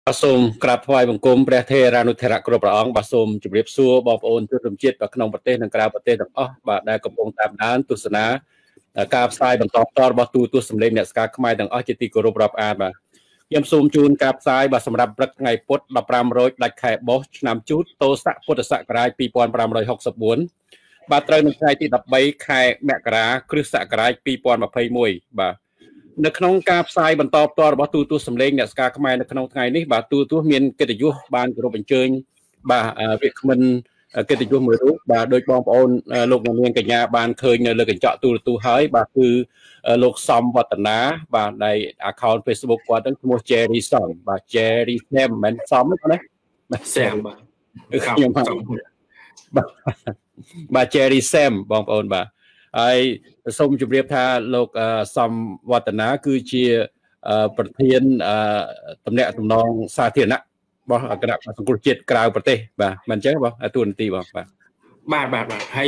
សូមក្រាបថ្វាយបង្គំព្រះថេរានុថេរៈគ្រប់ព្រះអង្គបាទសូមជម្រាបសួរបងប្អូនជនរួមជាតិក្នុងប្រទេសនិងក្រៅប្រទេសទាំងអស់បាទដែលកំពុងតាមដានទស្សនាការផ្សាយបន្តផ្ទាល់របស់ទូទស្សន៍សម្លេងអ្នកស្ការខ្មែរទាំងអស់ជាទីគោរពរាប់អានបាទខ្ញុំសូមជូនការផ្សាយបាទសម្រាប់ព្រឹកថ្ងៃពុធ15រោចដាច់ខែបុស្សឆ្នាំជូតតោស័កពុទ្ធសករាជ2564បាទត្រូវនៅថ្ងៃទី13ខែមករាគ្រិស្តសករាជ2021បាទនៅក្នុងការផ្សាយបន្តផ្ទាល់របស់ទូទស្សន៍សម្លេងអ្នកស្ការខ្មែរនៅក្នុងថ្ងៃនេះបាទទូទស្សន៍មានកិត្តិយសបានគោរពអញ្ជើញបាទវាគ្មិនកិត្តិយសមួយរូបបាទដោយបងប្អូនលោកនាងកញ្ញាបានឃើញនៅលើកញ្ចក់ទូរទស្សន៍ហើយបាទគឺលោកសំវឌ្ឍនាបាទដែល account Facebook គាត់ហ្នឹងឈ្មោះ Jerry Sam បាទ Jerry Sam មិនសំទេណាបាទ Sam បាទខ្ញុំបាទ Jerry Sam បងប្អូនបាទហើយសូមជម្រាបថាលោកសំវឌ្ឍនាគឺជាប្រធានតំណាក់តំណងសាធារណៈរបស់គណៈសង្គ្រោះជាតិក្រៅប្រទេសបាទមិនអញ្ចឹងបងទូនាទីបងបាទហើយ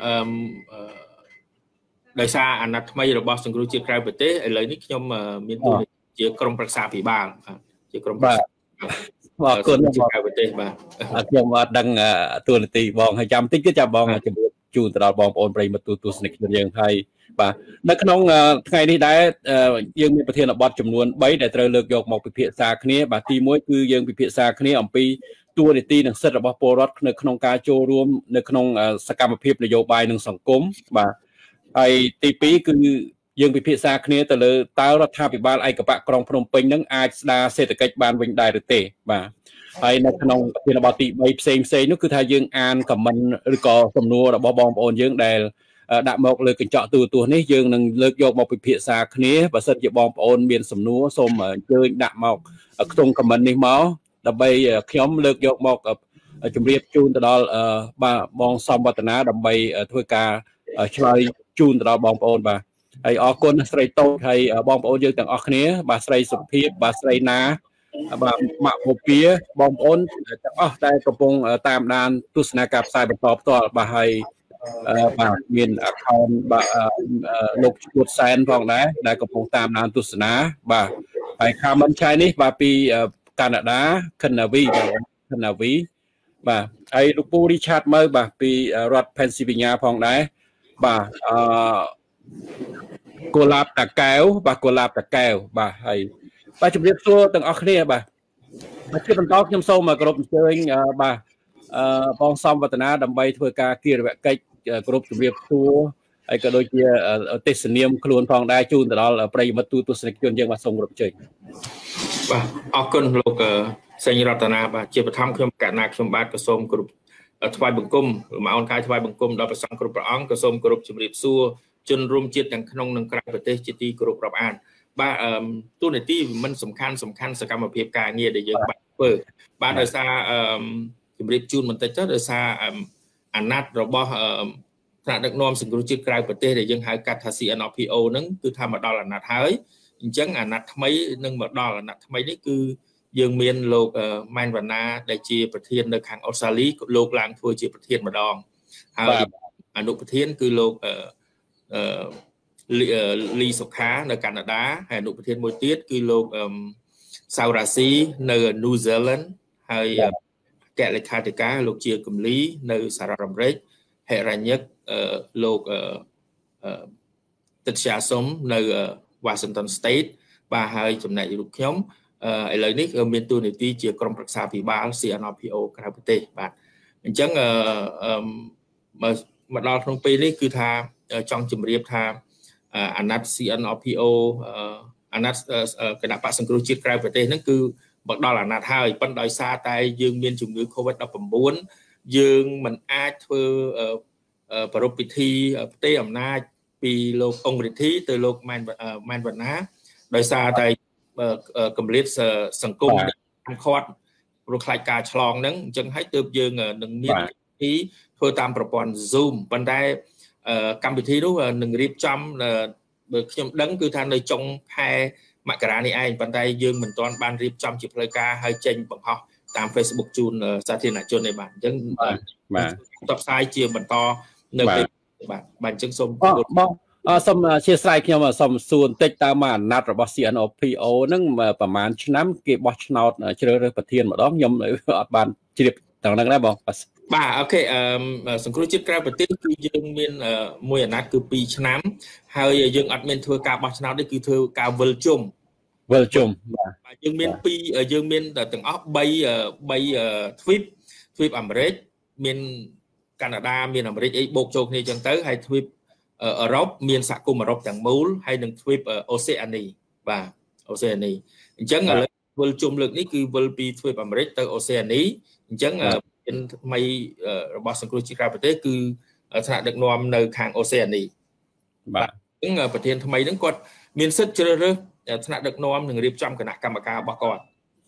ដោយសារអាណត្តិថ្មីរបស់សង្គ្រោះជាតិក្រៅប្រទេសឥឡូវនេះខ្ញុំមានតួនាទីជាក្រុមប្រឹក្សាភិបាលបាទជាក្រុមប្រឹក្សាអរគុណជាតិក្រៅប្រទេសបាទខ្ញុំអត់ដឹងតួនាទីបងហើយចាំតិចទៀតចាំបងជម្រាបជូនទៅដល់បងប្អូនប្រិយមិត្តទស្សនិកជនយើងហើយបាទនៅក្នុងថ្ងៃនេះដែរយើងមានប្រធានបទចំនួន3ដែលត្រូវលើកយកមកពិភាក្សាគ្នាបាទទី1គឺយើងពិភាក្សាគ្នាអំពីតួនាទីនិងសិទ្ធិរបស់ពលរដ្ឋនៅក្នុងការចូលរួមនៅក្នុងសកម្មភាពនយោបាយនិងសង្គមបាទហើយទី2គឺយើងពិភាក្សាគ្នាទៅលើតើរដ្ឋាភិបាលឯកបៈក្រុងភ្នំពេញនឹងអាចស្ដារសេដ្ឋកិច្ចបានវិញដែរឬទេបាទហើយនៅក្នុងប្រធានបទទី3ផ្សេងនោះគឺថាយើងអានខមមិនឬក៏សំណួររបស់បងប្អូនយើងដែលដាក់មកលើកញ្ចក់ទូរទស្សន៍នេះយើងនឹងលើកយកមកពិភាក្សាគ្នាបើសិនជាបងប្អូនមានសំណួរសូមអញ្ជើញដាក់មកក្នុងខមមិននេះមកដើម្បីខ្ញុំលើកយកមកជម្រាបជូនទៅដល់បាទបងសំវឌ្ឍនាដើម្បីធ្វើការឆ្លើយជូនទៅដល់បងប្អូនបាទហើយអរគុណស្រីតូចហើយបងប្អូនយើងទាំងអស់គ្នាបាទស្រីសុភិបបាទស្រីណាបាទម៉ាក់ពពាបងប្អូនទាំងអស់ដែលកំពុងតាមដានទស្សនាការផ្សាយបន្តផ្ទាល់បាទហើយបាទមាន account បាទលោកឈួតសែនផងដែរដែលកំពុងតាមដានទស្សនាបាទហើយ comment ឆាយនេះបាទពីកាណាដាខិនណាវីបាទហើយលោកពូរីឆាតមើលបាទពីរដ្ឋ Pennsylvania ផងដែរបាទកូឡាបតាកែវបាទកូឡាបតាកែវបាទហើយបាទជម្រាបសួរទាំងអស់គ្នាបាទជាបន្តខ្ញុំសូមគោរពអញ្ជើញបាទបងសំវឌ្ឍនាដើម្បីធ្វើការគិរវកិច្ចគោរពជម្រាបសួរហើយក៏ដូចជាទេសនាមខ្លួនផងដែរជូនទៅដល់ប្រិយមិត្តទូទស្សនិកជនយើងបាទសូមគោរពអញ្ជើញបាទអរគុណលោកសេងរតនាបាទជាបឋមខ្ញុំកណ្ណាខ្ញុំបាទក៏សូមគោរពថ្វាយបង្គំមកអូនកាយថ្វាយបង្គំដល់ព្រះសង្ឃគ្រប់ព្រះអង្គក៏សូមគោរពជម្រាបសួរជនរួមជាតិទាំងក្នុងនិងក្រៅប្រទេសជាទីគោរពរាប់អានបាទទូនាទីមិនសំខាន់សកម្មភាពការងារដែលយើងបានធ្វើបាទដោយសារជំរាបជូនបន្តិចទៅដោយសារអាណត្តិរបស់ថ្នាក់ដឹកនាំសង្គ្រោះជាតិក្រៅប្រទេសដែលយើងហៅកាត់ថា CNRPO ហ្នឹងគឺថាមកដល់អាណត្តិហើយអញ្ចឹងអាណត្តិថ្មីនឹងមកដល់អាណត្តិថ្មីនេះគឺយើងមានលោកម៉ែនវណ្ណាដែលជាប្រធាននៅខាងអូស្ត្រាលីលោកឡើងធ្វើជាប្រធានម្ដងហើយអនុប្រធានគឺលោកលីសុខានៅកាណាដាហើយអនុប្រធានមួយទៀតគឺលោកសៅរ៉ាស៊ីនៅញូហ្សេឡង់ហើយអគ្គលេខាធិការលោកជាកំលីនៅសហរដ្ឋអាមេរិកហេរ៉ាញិកលោកទិត្យាសុំនៅ Washington State បាទហើយចំណែករូបខ្ញុំឥឡូវនេះមានតួនាទីជាក្រុមប្រឹក្សាភិបាល CNRPO ក្រៅប្រទេសបាទអញ្ចឹងមកដល់ក្នុងពេលនេះគឺថាចង់ជម្រាបថាអាណត្តិ CNRPO អាណត្តិគណៈបក្សសង្គ្រោះជាតិក្រៅប្រទេសហ្នឹងគឺមកដល់អាណត្តិហើយប៉ុន្តែដោយសារតែយើងមានជំងឺ COVID-19 យើងមិនអាចធ្វើប្រពៃពិធីផ្ទេរអំណាចពីលោកអង្គរិទ្ធីទៅលោកម៉ែនវណ្ណាដោយសារតែកម្រិតសង្គមខាត់ព្រោះខ្លាចការឆ្លងហ្នឹងអញ្ចឹងហើយទើបយើងនឹងមានពិធីធ្វើតាមប្រព័ន្ធ Zoom ប៉ុន្តែកម្មវិធីនោះនឹងរៀបចំបើខ្ញុំដឹងគឺថានៅចុងខែមករានេះឯងប៉ុន្តែយើងមិនទាន់បានរៀបចំជាផ្លូវការហើយចេញបង្ហោះតាម Facebook ជូនសាធារណជនទេបាទអញ្ចឹងបាទផ្សព្វផ្សាយជាបន្តនៅពេលបាទអញ្ចឹងសូមសូមchia sẻ ខ្ញុំសូមសួរបន្តិចតើមកអាណត្តិរបស់ CNOPO ហ្នឹងប្រហែលឆ្នាំគេបោះឆ្នោតជ្រើសរើសប្រធានម្ដងខ្ញុំអត់បានជ្រាបទាំងហ្នឹងដែរបងបាទអូខេសង្គ្រោះជាតិក្រៅប្រទេសគឺយើងមានមួយអាណត្តិគឺ2ឆ្នាំហើយយើងអត់មានធ្វើការបោះឆ្នោតទេគឺធ្វើការវិលជុំបាទយើងមានយើងមានទាំងអស់3 ទ្វីបអាមេរិកមានកាណាដាមានអាមេរិកអីបូកចូលគ្នាចឹងទៅហើយទ្វីបអឺរ៉ុបមានសហគមន៍អឺរ៉ុបទាំងមូលហើយនឹងទ្វីបអូសេអានីបាទអូសេអានីអញ្ចឹងឥឡូវវិលជុំលើកនេះគឺវិលពីទ្វីបអាមេរិកទៅអូសេអានីអញ្ចឹងមានថ្មីរបស់សង្គ្រោះជាតិក្រៅប្រទេសគឺថ្នាក់ដឹកនាំនៅខាងអូសេអានីបាទអញ្ចឹងប្រធានថ្មីហ្នឹងគាត់មានសិទ្ធិជ្រើសរើសថ្នាក់ដឹកនាំនិងរៀបចំគណៈកម្មការរបស់គាត់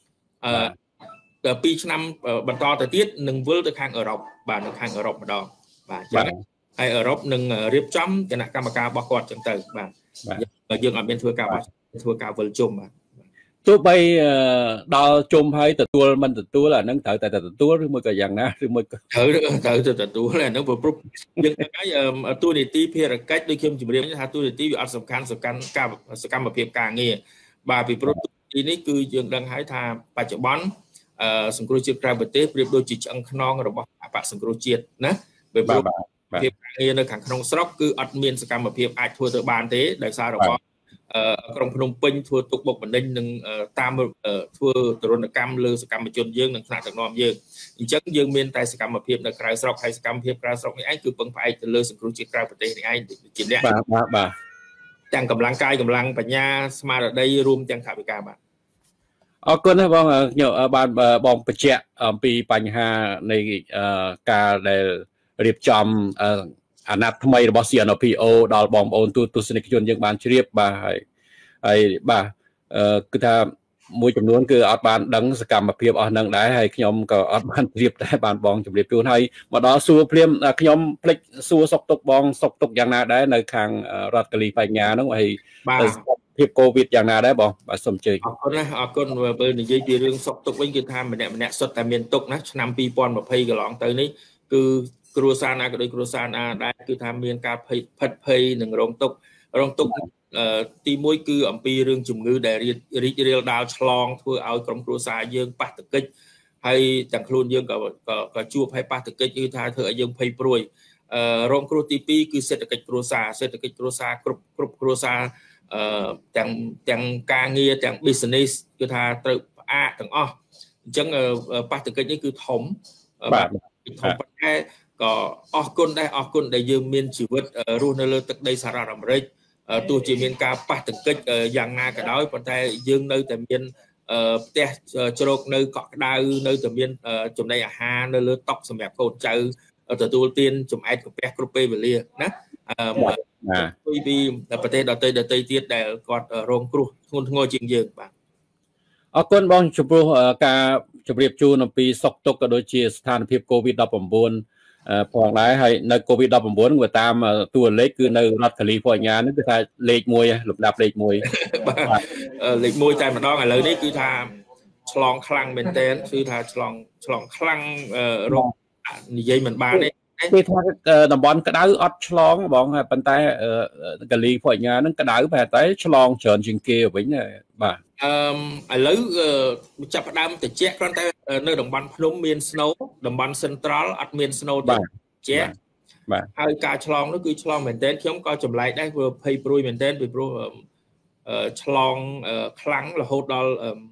2ឆ្នាំបន្តទៅទៀតនឹងវិលទៅខាងអឺរ៉ុបបាទនៅខាងអឺរ៉ុបម្ដងបាទអញ្ចឹងហើយអឺរ៉ុបនឹងរៀបចំគណៈកម្មការរបស់គាត់អញ្ចឹងទៅបាទយើងអត់មានធ្វើការវិលជុំបាទទោះបីដល់ជុំហើយទទួលមិនទទួលអាហ្នឹងត្រូវតែទទួលឬមួយក៏យ៉ាងណាឬមួយក៏ត្រូវទទួលអាហ្នឹងព្រោះយើងដឹងហើយទូនីតិភារកិច្ចដូចខ្ញុំជម្រាបថាទូនីតិវាអត់សំខាន់ការសកម្មភាពការងារបាទពីព្រោះទូនីតិនេះគឺយើងដឹងហើយថាបច្ចុប្បន្នសង្គ្រោះជាតិក្រៅប្រទេសប្រៀបដូចជាឆ្អឹងខ្នងរបស់អបសង្គ្រោះជាតិណាពីព្រោះភាពការងារនៅខាងក្នុងស្រុកគឺអត់មានសកម្មភាពអាចធ្វើទៅបានទេដោយសាររបស់ក្រុងភ្នំពេញធ្វើទុកបុកម្នេញនឹងតាមធ្វើទរណកម្មលើសកម្មជនយើងនិងថ្នាក់ដឹកនាំយើងអញ្ចឹងយើងមានតែសកម្មភាពនៅក្រៅស្រុកហើយសកម្មភាពក្រៅស្រុកនេះឯងគឺពឹងផ្អែកទៅលើសង្គ្រោះជាតិក្រៅប្រទេសនេះឯងជាអ្នកបាទទាំងកម្លាំងកាយកម្លាំងបញ្ញាស្មារតីរួមទាំងថវិកាបាទអរគុណណាស់បងខ្ញុំបានបងបញ្ជាក់អំពីបញ្ហានៃការដែលរៀបចំអាណត្តិថ្មីរបស់ CNOPO ដល់បងប្អូនទស្សនិកជនយើងបានជ្រាបបាទហើយបាទគឺថាមួយចំនួនគឺអត់បានដឹងសកម្មភាពអស់ហ្នឹងដែរហើយខ្ញុំក៏អត់បានជ្រាបដែរបានបងជម្រាបជូនហើយមកដល់សួរភ្លាមខ្ញុំភ្លេចសួរសុកទុកបងសុកទុកយ៉ាងណាដែរនៅខាងរដ្ឋកាលីបញ្ញាហ្នឹងហើយភាពកូវីដយ៉ាងណាដែរបងបាទសូមជើញអរគុណណាអរគុណបើនិយាយពីរឿងសុកទុកវិញគឺថាម្នាក់សុទ្ធតែមានទុកណាឆ្នាំ2020កន្លងទៅនេះគឺគ្រួសារណាក៏ដូចគ្រួសារណាដែរគឺថាមានការផិតភ័យនិងរងទុកទី1គឺអំពីរឿងជំងឺដែលរីករាលដាលឆ្លងធ្វើឲ្យក្រុមគ្រួសារយើងប៉ះទង្គិចហើយទាំងខ្លួនយើងក៏ជួបហើយប៉ះទង្គិចគឺថាធ្វើឲ្យយើងភ័យព្រួយរងគ្រោះទី2គឺសេដ្ឋកិច្ចគ្រួសារគ្រប់គ្រួសារទាំងការងារទាំង business គឺថាត្រូវផ្អាកទាំងអស់អញ្ចឹងប៉ះទង្គិចនេះគឺធំបាទធំប៉ុន្តែក៏អរគុណដែលយើងមានជីវិតរស់នៅលើទឹកដីសហរដ្ឋអាមេរិកទោះជាមានការប៉ះទង្គិចយ៉ាងណាក៏ដោយប៉ុន្តែយើងនៅតែមានផ្ទះជ្រកនៅកក់ក្ដៅនៅតែមានចំណីអាហារនៅលើតុសម្រាប់កូនចៅទទួលទានចំអែតកាពះគ្រប់ពេលវេលាណាពីប្រទេសដទៃទៀតដែលគាត់រងគ្រោះធ្ងន់ធ្ងរជាងយើងបាទអរគុណបងចំពោះការជម្រាបជូនអំពីសុខទុក្ខក៏ដូចជាស្ថានភាព COVID-19 ផងដែរហើយនៅ COVID-19 វាតាមតួលេខគឺនៅរដ្ឋកាលីហ្វ័រញ៉ានេះគឺថាលេខ1លំដាប់លេខ1 លេខ1តែម្ដងឥឡូវនេះគឺថាឆ្លងខ្លាំងមែនទែនគឺថាឆ្លងខ្លាំងរោគនិយាយមិនបានទេគេថាតំបន់ក្តៅអត់ឆ្លងបងប៉ុន្តែកាលីហ្វ័រញ៉ាហ្នឹងក្តៅប្រហែលតែឆ្លងច្រើនជាងគេវិញបាទឥឡូវចាប់ផ្ដើមត្រជាក់គ្រាន់តែនៅតំបន់ភ្នំមាន snow តំបន់ central អត់មាន snow ទេត្រជាក់បាទហើយការឆ្លងនោះគឺឆ្លងមែនទែនខ្ញុំក៏ចម្លែកដែរព្រោះភ័យព្រួយមែនទែនពីព្រោះឆ្លងខ្លាំងរហូតដល់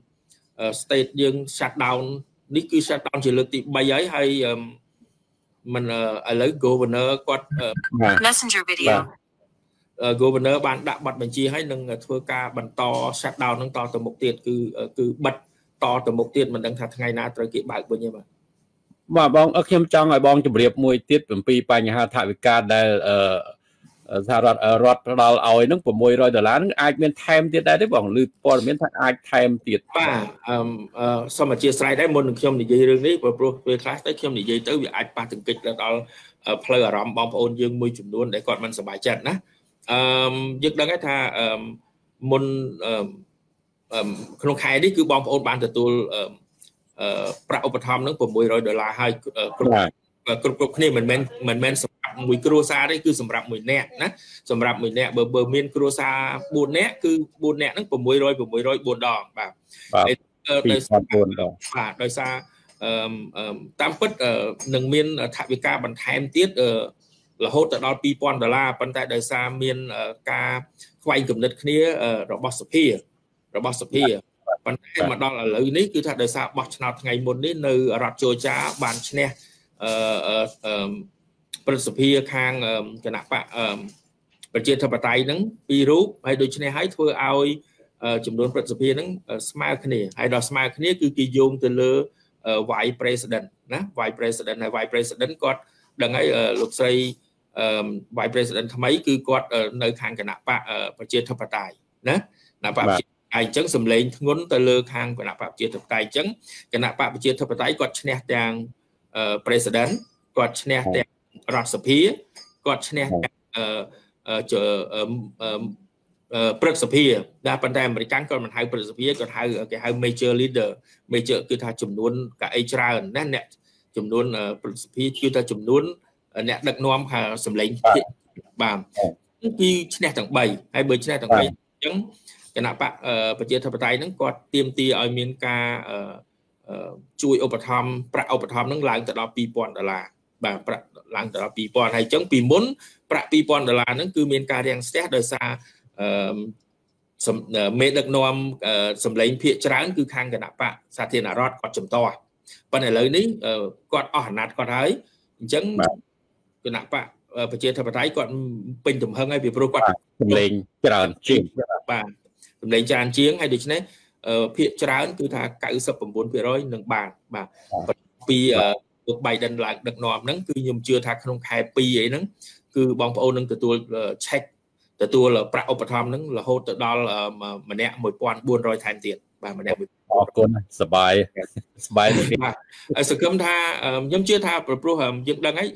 state យើង shut down នេះគឺ shut down ជាលើកទី3ហើយមិនឥឡូវ governor គាត់ Messenger video governor បានដាក់ប័ណ្ណបញ្ជាឲ្យនឹងធ្វើការបន្ត shut down នឹងតទៅមុខទៀតគឺបិទតទៅមុខទៀតមិនដឹងថាថ្ងៃណាត្រូវគេបើកវិញទេបាទបងខ្ញុំចង់ឲ្យបងជម្រាបមួយទៀតអំពីបញ្ហាថវិកាដែលសហរដ្ឋផ្ដល់ឲ្យនឹង$600នឹងអាចមានថែមទៀតដែរទេបងឬព័ត៌មានថាអាចថែមទៀតបាទសូមអធិស្ឋានដែរមុននឹងខ្ញុំនិយាយរឿងនេះព្រោះពេលខ្លះទៅខ្ញុំនិយាយទៅវាអាចប៉ះទង្គិចដល់ផ្លូវអារម្មណ៍បងប្អូនយើងមួយចំនួនដែលគាត់មិនសប្បាយចិត្តណាយើងដឹងថាមុនក្នុងខែនេះគឺបងប្អូនបានទទួលប្រាក់ឧបត្ថម្ភនឹង$600ហើយគ្រប់គ្រប់គ្នាមិនមែនសម្រាប់មួយគ្រួសារទេគឺសម្រាប់មួយអ្នកណាសម្រាប់មួយអ្នកបើមានគ្រួសារ4នាក់គឺ4នាក់ហ្នឹង600 4ដងបាទដោយសារដោយសារតាមពិតនឹងមានថវិកាបន្ថែមទៀតរហូតទៅដល់$2000ប៉ុន្តែដោយសារមានការខ្វែងគំនិតគ្នារបស់សភាប៉ុន្តែមកដល់ឥឡូវនេះគឺថាដោយសារបោះឆ្នោតថ្ងៃមុននេះនៅរដ្ឋជូជាបានឈ្នះព្រឹទ្ធសភាខាងគណៈបកប្រជាធិបតេយ្យហ្នឹង2រូបហើយដូច្នេះហើយធ្វើឲ្យចំនួនព្រឹទ្ធសភាហ្នឹងស្មើគ្នាហើយដល់ស្មើគ្នាគឺគេយោងទៅលើ Vice President ណា Vice President ហើយ Vice President គាត់ដឹងហើយលោកស្រី Vice President ថ្មីគឺគាត់នៅខាងគណៈបកប្រជាធិបតេយ្យណាគណៈបកអញ្ចឹងសម្លេងធ្ងន់ទៅលើខាងគណៈបកប្រជាធិបតេយ្យអញ្ចឹងគណៈបកប្រជាធិបតេយ្យគាត់ឈ្នះទាំង President គាត់ឈ្នះទាំងរដ្ឋសភាគាត់ឈ្នះទាំងព្រឹទ្ធសភាតែប៉ុន្តែអាមេរិកគាត់មិនហៅព្រឹទ្ធសភាគាត់ហៅគេហៅ Major Leader Major គឺថាចំនួនកៅអីច្រើនណាអ្នកចំនួនព្រឹទ្ធសភាគឺថាចំនួនអ្នកដឹកនាំសម្លេងបាទគឺឈ្នះទាំង3ហើយបើឈ្នះទាំង3អញ្ចឹងគណៈបកប្រជាធិបតេយ្យហ្នឹងគាត់ទាមទារឲ្យមានការជួយឧបត្ថម្ភប្រាក់ឧបត្ថម្ភហ្នឹងឡើងទៅដល់$2000បាទប្រាក់ឡើងទៅដល់$2000ហើយអញ្ចឹងពីមុនប្រាក់$2000ហ្នឹងគឺមានការរាំងស្ទះដោយសារមេដឹកនាំសម្លេងភាគច្រើនគឺខាងគណៈបកសាធារណរដ្ឋគាត់ជំទាស់ប៉ុន្តែឥឡូវនេះគាត់អស់អាណត្តិគាត់ហើយអញ្ចឹងគណៈបកប្រជាធិបតេយ្យគាត់ពេញទំហឹងហើយពីព្រោះគាត់សម្លេងច្រើនជាងបាទសម្លេងច្រើនជាងហើយដូច្នេះភាគច្រើនគឺថា99%នឹងបានបាទពីលោក Biden ឡើងដឹកនាំហ្នឹងគឺខ្ញុំជឿថាក្នុងខែ2អីហ្នឹងគឺបងប្អូននឹងទទួល check ទទួលប្រាក់ឧបត្ថម្ភហ្នឹងរហូតទៅដល់ម្នាក់$1400ថែមទៀតបាទម្នាក់អរគុណសប្បាយបាទហើយសង្ឃឹមថាខ្ញុំជឿថាព្រោះយើងដឹងហើយ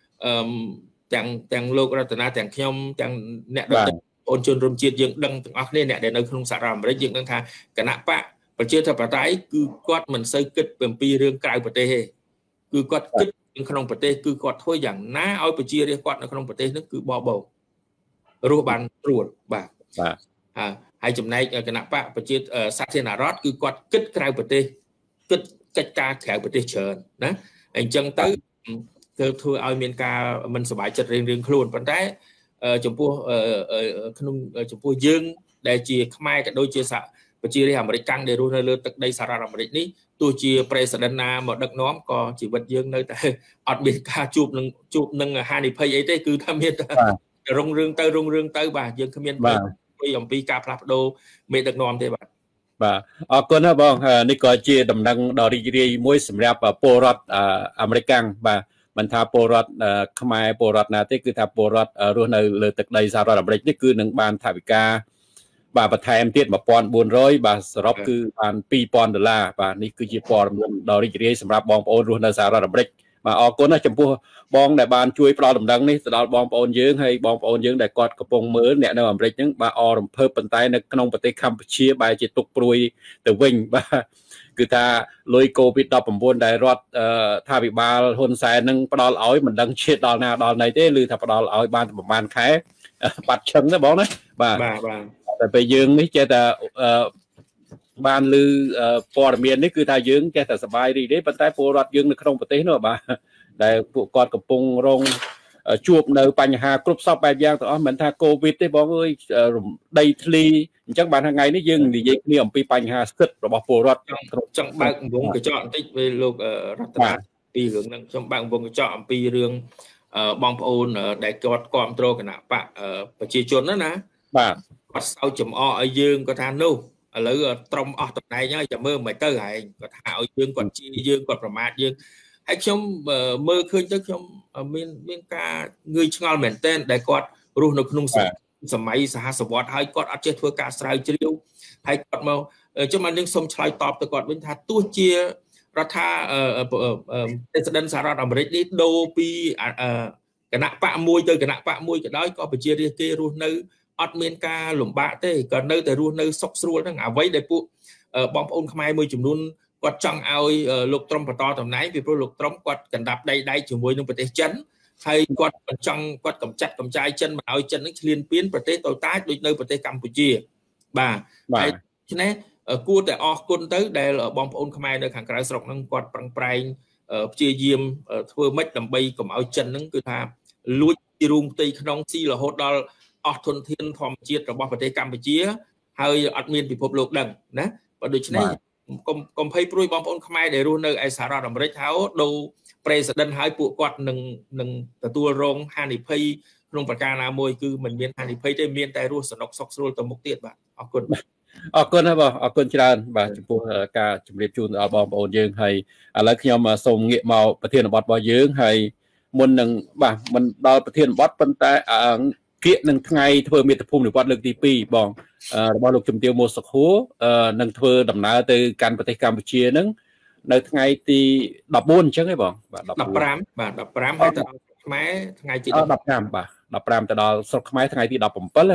ទាំងលោករតនាទាំងខ្ញុំទាំងអ្នកដទៃបងជនរួមជាតិយើងដឹងទាំងអស់គ្នាអ្នកដែលនៅក្នុងសហរដ្ឋអាមេរិកយើងដឹងថាគណៈបកប្រជាធិបតេយ្យគឺគាត់មិនសូវគិតអំពីរឿងក្រៅប្រទេសទេគឺគាត់គិតក្នុងប្រទេសគឺគាត់ធ្វើយ៉ាងណាឲ្យប្រជារាស្ត្រគាត់នៅក្នុងប្រទេសនោះគឺបបោរស់បានស្រួលបាទហើយចំណែកគណៈបកប្រជាសាធារណរដ្ឋគឺគាត់គិតក្រៅប្រទេសគិតកិច្ចការក្រៅប្រទេសច្រើនណាអញ្ចឹងទៅធ្វើឲ្យមានការមិនសប្បាយចិត្តរៀងៗខ្លួនប៉ុន្តែចំពោះក្នុងចំពោះយើងដែលជាខ្មែរក៏ដូចជាប្រជារាស្ត្រអាមេរិកកាំងដែលរស់នៅលើទឹកដីសហរដ្ឋអាមេរិកនេះទោះជា President ណាមកដឹកនាំក៏ជីវិតយើងនៅតែអត់មានការជួបនឹងហានិភ័យអីទេគឺថាមានតែរុងរឿងទៅបាទយើងគ្មានអំពីការផ្លាស់ប្ដូរមេដឹកនាំទេបាទអរគុណណាបងនេះក៏ជាដំណឹងដ៏រីករាយមួយសម្រាប់ពលរដ្ឋអាមេរិកកាំងបាទមិនថាពលរដ្ឋខ្មែរពលរដ្ឋណាទេគឺថាពលរដ្ឋរស់នៅលើទឹកដីសហរដ្ឋអាមេរិកនេះគឺនឹងបានថវិកាបាទបន្ថែមទៀត$1400បាទសរុបគឺបាន$2000បាទនេះគឺជាព័ត៌មានដ៏រីករាយសម្រាប់បងប្អូនរស់នៅសហរដ្ឋអាមេរិកបាទអរគុណណាស់ចំពោះបងដែលបានជួយផ្ដល់ដំណឹងនេះទៅដល់បងប្អូនយើងហើយបងប្អូនយើងដែលគាត់កំពុងមើលអ្នកនៅអាមេរិកហ្នឹងបាទអរំភើបប៉ុន្តែនៅក្នុងប្រទេសកម្ពុជាបែរជាទុកព្រួយទៅវិញបាទគឺថាលុយ COVID-19 ដែលរដ្ឋថាវិបាលហ៊ុនសែននឹងផ្ដល់ឲ្យមិនដឹងឈាតដល់ណាដល់ណីទេឬថាផ្ដល់ឲ្យបានប្រហែលខែបាត់ឈឹងណាបងណាបាទតែពេលយើងនេះចេះតែបានឮព័ត៌មាននេះគឺថាយើងចេះតែសប្បាយរីករាយប៉ុន្តែពលរដ្ឋយើងនៅក្នុងប្រទេសនោះបាទដែលពួកគាត់កំពុងរងជួបនៅបញ្ហាគ្រប់សពបែបយ៉ាងទាំងអស់មិនថាកូវីដទេបងអើយដីធ្លីអញ្ចឹងបានថ្ងៃនេះយើងនិយាយគ្នាអំពីបញ្ហាស្គិតរបស់ពលរដ្ឋចង់បើកវងកញ្ចក់បន្តិចពេលលោករតនាពីរឿងហ្នឹងខ្ញុំបើកវងកញ្ចក់អំពីរឿងបងប្អូនដែលគាត់គ្រប់គ្រងគណៈបកប្រជាជនណាបាទគាត់សើចចំអកឲ្យយើងគាត់ថានោះឥឡូវត្រឹមអស់តំណែងហើយចាំមើលមិនទៅហែងគាត់ថាឲ្យយើងគាត់ជាយើងគាត់ប្រមាថយើងហើយខ្ញុំមើលឃើញទៅខ្ញុំមានការងឿងឆ្ងល់មែនទែនដែលគាត់រស់នៅក្នុងសម័យសហសវត្តហើយគាត់អត់ចេះធ្វើការស្រាវជ្រាវហើយគាត់មកខ្ញុំបាននឹងសូមឆ្លើយតបទៅគាត់វិញថាទោះជារដ្ឋាPresident សហរដ្ឋអាមេរិកនេះដូរពីគណៈបកមួយទៅគណៈបកមួយក៏ដោយក៏ប្រជារាស្ត្រគេរស់នៅអត់មានការលំបាកទេក៏នៅតែរស់នៅសុខស្រួលហ្នឹងអ្វីដែលពួកបងប្អូនខ្មែរមួយចំនួនគាត់ចង់ឲ្យលោកត្រំបន្តតំណែងពីព្រោះលោកត្រំគាត់កណ្ដាប់ដៃជាមួយនឹងប្រទេសចិនហើយគាត់ចង់គាត់កំចាត់កំចាយចិនមកឲ្យចិននឹងឈ្លានពានប្រទេសតូចតាចដូចនៅប្រទេសកម្ពុជាបាទហើយដូច្នេះគួរតែអរគុណទៅដែលបងប្អូនខ្មែរនៅខាងក្រៅស្រុកហ្នឹងគាត់ប្រឹងប្រែងព្យាយាមធ្វើម៉េចដើម្បីកុំឲ្យចិនហ្នឹងគឺថាលួចរូងផ្ទៃក្នុងស៊ីរហូតដល់អស់ធនធានធម្មជាតិរបស់ប្រទេសកម្ពុជាហើយអត់មានពិភពលោកដឹងណាបើដូច្នេះកុំភ័យព្រួយបងប្អូនខ្មែរដែលរស់នៅឯសហរដ្ឋអាមេរិកហើយដូរ president ហើយពួកគាត់នឹងទទួលរងហានិភ័យក្នុងប្រការណាមួយគឺមិនមានហានិភ័យទេមានតែរស់សនុកសុខស្រួលទៅមុខទៀតបាទអរគុណអរគុណហើយបងអរគុណច្រើនបាទចំពោះការជម្រាបជូនដល់បងប្អូនយើងហើយឥឡូវខ្ញុំសូមងាកមកប្រធានបទរបស់យើងហើយមុននឹងបាទមិនដល់ប្រធានបទប៉ុន្តែគៀកនឹងថ្ងៃធ្វើមាតុភូមិនិវត្តន៍លើកទី2បងរបស់លោកជំទាវ មួលសុខួរនឹងធ្វើដំណើរទៅកាន់ប្រទេសកម្ពុជានឹងនៅថ្ងៃទី14អញ្ចឹងហ៎បងបាទ15បាទ15ហើយទៅដល់ខ្មែរថ្ងៃទី 15បាទ15ទៅដល់ស្រុកខ្មែរថ្ងៃទី17ហ៎បងបាទ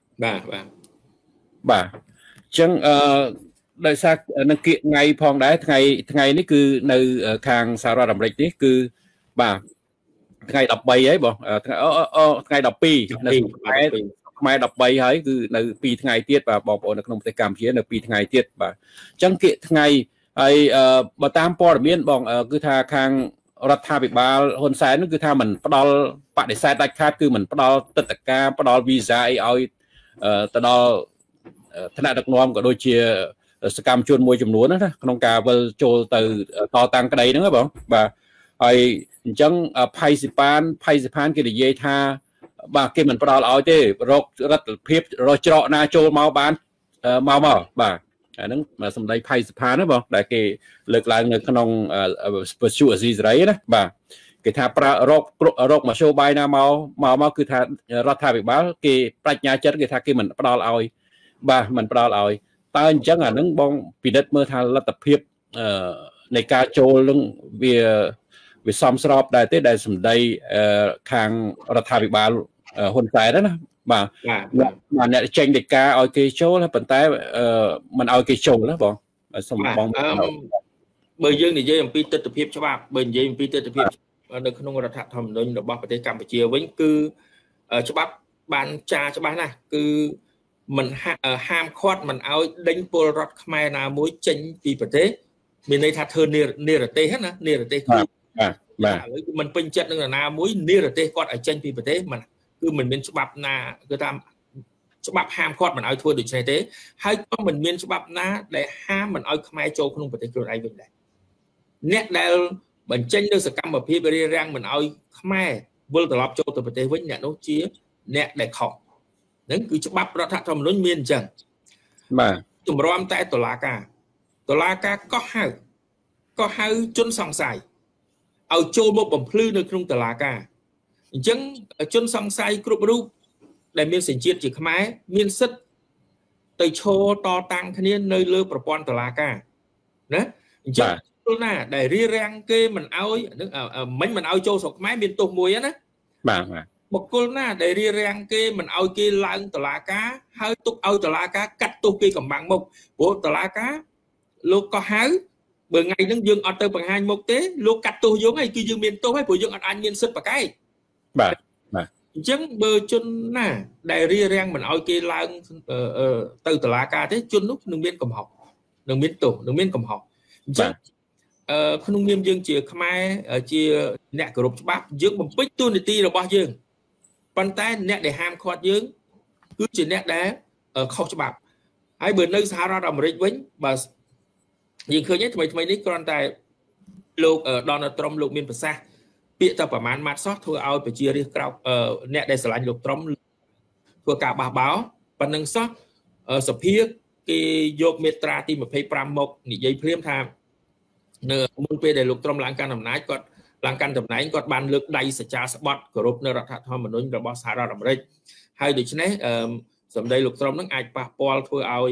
បាទអញ្ចឹងដោយសារនឹងគៀកថ្ងៃផងដែរថ្ងៃនេះគឺនៅខាងសហរដ្ឋអាមេរិកនេះគឺបាទថ្ងៃ13ហើយបងថ្ងៃ12នៅខ្មែរ13ហើយគឺនៅ2ថ្ងៃទៀតបាទបងប្អូននៅក្នុងប្រទេសកម្ពុជានៅ2ថ្ងៃទៀតបាទអញ្ចឹងគៀកថ្ងៃហើយបើតាមព័ត៌មានបងគឺថាខាងរដ្ឋាភិបាលហ៊ុនសែនគឺថាមិនផ្ដល់បដិសេធដាច់ខាតគឺមិនផ្ដល់ទឹកតការផ្ដល់វីសាអីឲ្យទៅដល់ថ្នាក់ដឹកនាំក៏ដូចជាសកម្មជនមួយចំនួនណាក្នុងការវិលចូលទៅតតាំងក្តីហ្នឹងបងបាទហើយអញ្ចឹងផៃសិផានគេនិយាយថាបាទគេមិនផ្ដល់ឲ្យទេរករដ្ឋភាពរកច្រកណាចូលមកបានមកបាទអាហ្នឹងសម្ដីផៃសិផានណាបងដែលគេលើកឡើងនៅក្នុងវិទ្យុអាស៊ីសេរីណាបាទគេថារកមធ្យោបាយណាមកគឺថារដ្ឋាភិបាលគេបញ្ញាចិត្តគេថាគេមិនផ្ដល់ឲ្យបាទមិនផ្ដល់ឲ្យតើអញ្ចឹងអាហ្នឹងបងពិនិត្យមើលថាលទ្ធភាពនៃការចូលនឹងវាសមស្របដែរទេដែលសម្ដីខាងរដ្ឋាភិបាលហ៊ុនសែនណាបាទអ្នកចេញដីកាឲ្យគេចូលប៉ុន្តែមិនឲ្យគេចូលណាបងសូមបងបើយើងនិយាយអំពីទស្សនវិជ្ជាច្បាប់បើនិយាយអំពីទស្សនវិជ្ជានៅក្នុងរដ្ឋធម្មនុញ្ញរបស់ប្រទេសកម្ពុជាវិញគឺច្បាប់បានចាច្បាស់ណាស់គឺមិនហាមឃាត់មិនឲ្យដេញពលរដ្ឋខ្មែរណាមួយចេញពីប្រទេសមានន័យថាធ្វើនិរទេសណានិរទេសគឺបាទឥឡូវគឺមិនពេញចិត្តនឹងណាមួយនិរទេសគាត់ឲ្យចេញពីប្រទេសមិនគឺមិនមានច្បាប់ណាគឺថាច្បាប់ហាមឃាត់មិនឲ្យធ្វើដូច្នេះទេហើយក៏មិនមានច្បាប់ណាដែលហាមមិនឲ្យខ្មែរចូលក្នុងប្រទេសខ្លួនឯងវិញដែរអ្នកដែលបញ្ចេញនៅសកម្មភាពរារាំងមិនឲ្យខ្មែរវិលត្រឡប់ចូលទៅប្រទេសវិញអ្នកនោះជាអ្នកដែលខុសហ្នឹងគឺច្បាប់រដ្ឋធម្មនុញ្ញមានអញ្ចឹងបាទទម្រាំតែតុលាការក៏ហៅជនសង្ស័យឲ្យចូលមកបំភ្លឺនៅក្នុងតុលាការអញ្ចឹងជនសង្ស័យគ្រប់រូបដែលមានសញ្ជាតិជាខ្មែរមានសិទ្ធិទៅឈរតតាំងគ្នានៅលើប្រព័ន្ធតុលាការណាអញ្ចឹងពលណាដែលរារាំងគេមិនឲ្យមិនឲ្យចូលស្រុកខ្មែរមានទោសមួយណាបាទបុគ្គលណាដែលរារាំងគេមិនឲ្យគេឡើងតុលាការហើយទុកឲ្យតុលាការកាត់ទោសគេកំបាំងមុខព្រោះតុលាការលោកក៏ហៅបើថ្ងៃហ្នឹងយើងអត់ទៅបង្ហាញមុខទេលោកកាត់ទោសយើងហើយគឺយើងមានទោសហើយព្រោះយើងអត់អាចមានសិទ្ធិប្រកែកបាទអញ្ចឹងបើជនណាដែលរារាំងមិនឲ្យគេឡើងទៅតុលាការទេជននោះនឹងមានកំហុសនឹងមានទោសនឹងមានកំហុសអញ្ចឹងក្នុងនាមយើងជាខ្មែរជាអ្នកគោរពច្បាប់យើងបំពេញតួនាទីរបស់យើងប៉ុន្តែអ្នកដែលហាមឃាត់យើងគឺជាអ្នកដែលខុសច្បាប់ហើយបើនៅសហរដ្ឋអាមេរិកវិញបើយើងឃើញថ្មីនេះគ្រាន់តែលោក Donald Trump លោកមានប្រសាសន៍ពាក្យតែប្រមាណម៉ាត់សោះធ្វើឲ្យប្រជារាស្ត្រក្រៅអ្នកដែលស្រឡាញ់លោក Trump ធ្វើការបះបោរប៉ុណ្ណឹងសោះសភាគេយកមាត្រាទី25មកនិយាយព្រាមថានៅមុនពេលដែលលោក Trump ឡើងកាន់អំណាចគាត់ឡើងកាន់តំណែងគាត់បានលើកដៃសច្ចាស្បត់គោរពនៅរដ្ឋធម្មនុញ្ញរបស់សហរដ្ឋអាមេរិកហើយដូច្នេះសម្ដីលោក Trump នឹងអាចប៉ះពាល់ធ្វើឲ្យ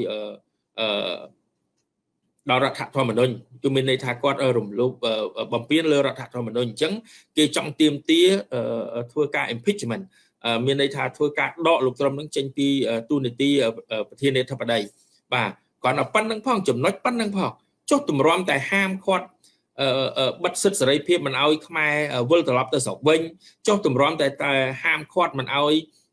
ដល់រដ្ឋធម្មនុញ្ញគឺមានន័យថាគាត់រំលោភបំពានលើរដ្ឋធម្មនុញ្ញអញ្ចឹងគេចង់ទាមទារធ្វើការ impeachment មានន័យថាធ្វើការដកលោកTrumpនឹងចេញពីទូនាទីប្រធានាធិបតីបាទគាត់តែប៉ុណ្្នឹងផងចំណុចប៉ុណ្្នឹងផងចុះទម្រាំតែហាមឃាត់បិទសិទ្ធិសេរីភាពមិនឲ្យខ្មែរវិលត្រឡប់ទៅស្រុកវិញចុះទម្រាំតែហាមឃាត់មិនឲ្យ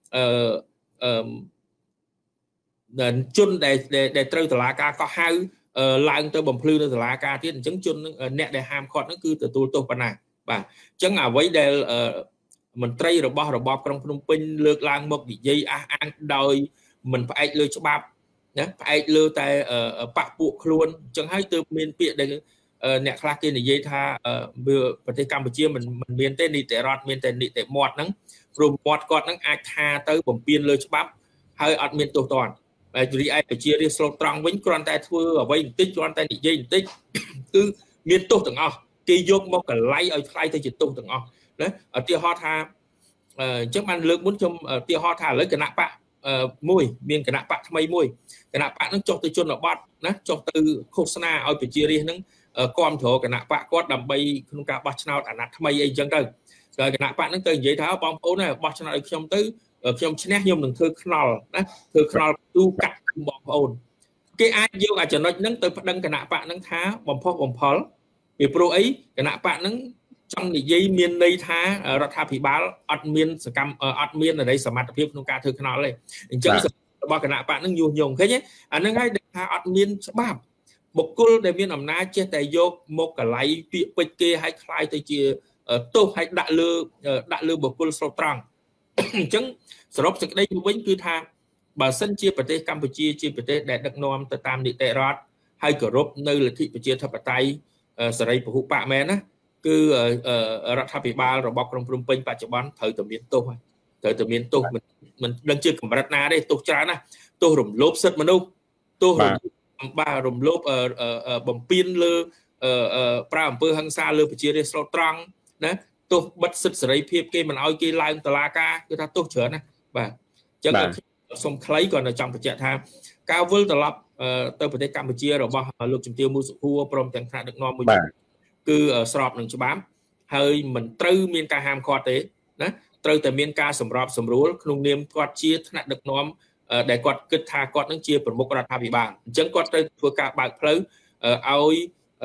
ជនដែលត្រូវតុលាការកោះហៅឡើងទៅបំភ្លឺនៅតុលាការទៀតអញ្ចឹងជនអ្នកដែលហាមឃាត់ហ្នឹងគឺទទួលទោសប៉ុណ្ណាបាទអញ្ចឹងអ្វីដែលមន្ត្រីរបស់របបក្រុងភ្នំពេញលើកឡើងមកនិយាយអះអាងដោយមិនផ្អែកលើច្បាប់ណាផ្អែកលើតែបកពួកខ្លួនអញ្ចឹងហើយទើបមានពាក្យដែលអ្នកខ្លះគេនិយាយថាប្រទេសកម្ពុជាមិនមានទេនីតិរដ្ឋមានតែនីតិមាត់ហ្នឹងព្រមមាត់គាត់ហ្នឹងអាចថាទៅបំពេញលើច្បាប់ហើយអត់មានទោសទណ្ឌតែរីឯប្រជារាស្ត្រស្លូតត្រង់វិញគ្រាន់តែធ្វើអ្វីបន្តិចគ្រាន់តែនិយាយបន្តិចគឺមានទោសទាំងអស់គេយកមកកលៃឲ្យថ្លៃទៅជាទោសទាំងអស់ណាឧទាហរណ៍ថាអញ្ចឹងបានលើកមុនខ្ញុំឧទាហរណ៍ថាឥឡូវគណៈបកមួយមានគណៈបកថ្មីមួយគណៈបកហ្នឹងចុះទៅជនបទណាចុះទៅឃោសនាឲ្យប្រជារាស្ត្រហ្នឹងគ្រប់គ្រងគណៈបកគាត់ដើម្បីក្នុងការបោះឆ្នោតអាណត្តិថ្មីអីចឹងទៅហើយគណៈបកហ្នឹងទៅនិយាយថាបងប្អូនបោះឆ្នោតឲ្យខ្ញុំទៅខ្ញុំឈ្នះខ្ញុំនឹងធ្វើខ្នល់ណាធ្វើខ្នល់ទូកាត់បងប្អូនគេអាចយកអាចំណុចហ្នឹងទៅប្តឹងគណៈបកហ្នឹងថាបំផុសបំផុលពីព្រោះអីគណៈបកហ្នឹងចង់និយាយមានន័យថារដ្ឋាភិបាលអត់មានសកម្មអត់មានន័យសមត្ថភាពក្នុងការធ្វើខ្នល់ទេអញ្ចឹងរបស់គណៈបកហ្នឹងញុះញង់ឃើញទេអាហ្នឹងហើយដែលថាអត់មានច្បាប់បុគ្គលដែលមានអំណាចចេះតែយកមកកលៃពាក្យពេចន៍គេឲ្យคล้ายទៅជាទោសឲ្យដាក់លើបុគ្គលស្រុតត្រង់អញ្ចឹងសរុបសេចក្តីវិញគឺថាបើសិនជាប្រទេសកម្ពុជាជាប្រទេសដែលដឹកនាំទៅតាមនីតិរដ្ឋហើយគោរពនៅលទ្ធិប្រជាធិបតេយ្យសេរីពហុបកមែនណាគឺរដ្ឋាភិបាលរបស់ក្រុងភ្នំពេញបច្ចុប្បន្នត្រូវតែមានទោសត្រូវតែមានទោសមិនដឹងជាកម្រិតណាទេទោសច្រើនណាស់ទោសរំលោភសិទ្ធិមនុស្សទោសរំលោភបំពានលើប្រើអំពើហិង្សាលើប្រជារាស្ត្រស្លូតត្រង់ណាទោសបិទសិទ្ធិសេរីភាពគេមិនឲ្យគេឡើងតុលាការគឺថាទោសច្រើនណាស់បាទអញ្ចឹងសូមខ្លីគាត់នៅចង់បញ្ជាក់ថាការវិលត្រឡប់ទៅប្រទេសកម្ពុជារបស់លោកជំទាវ មូសុខួរព្រមទាំងថ្នាក់ដឹកនាំមួយគឺស្របនឹងច្បាប់ហើយមិនត្រូវមានការហាមឃាត់ទេណាត្រូវតែមានការសម្របសម្រួលក្នុងនាមគាត់ជាថ្នាក់ដឹកនាំដែលគាត់គិតថាគាត់នឹងជាប្រមុខរដ្ឋាភិបាលអញ្ចឹងគាត់ត្រូវធ្វើការបើកផ្លូវឲ្យ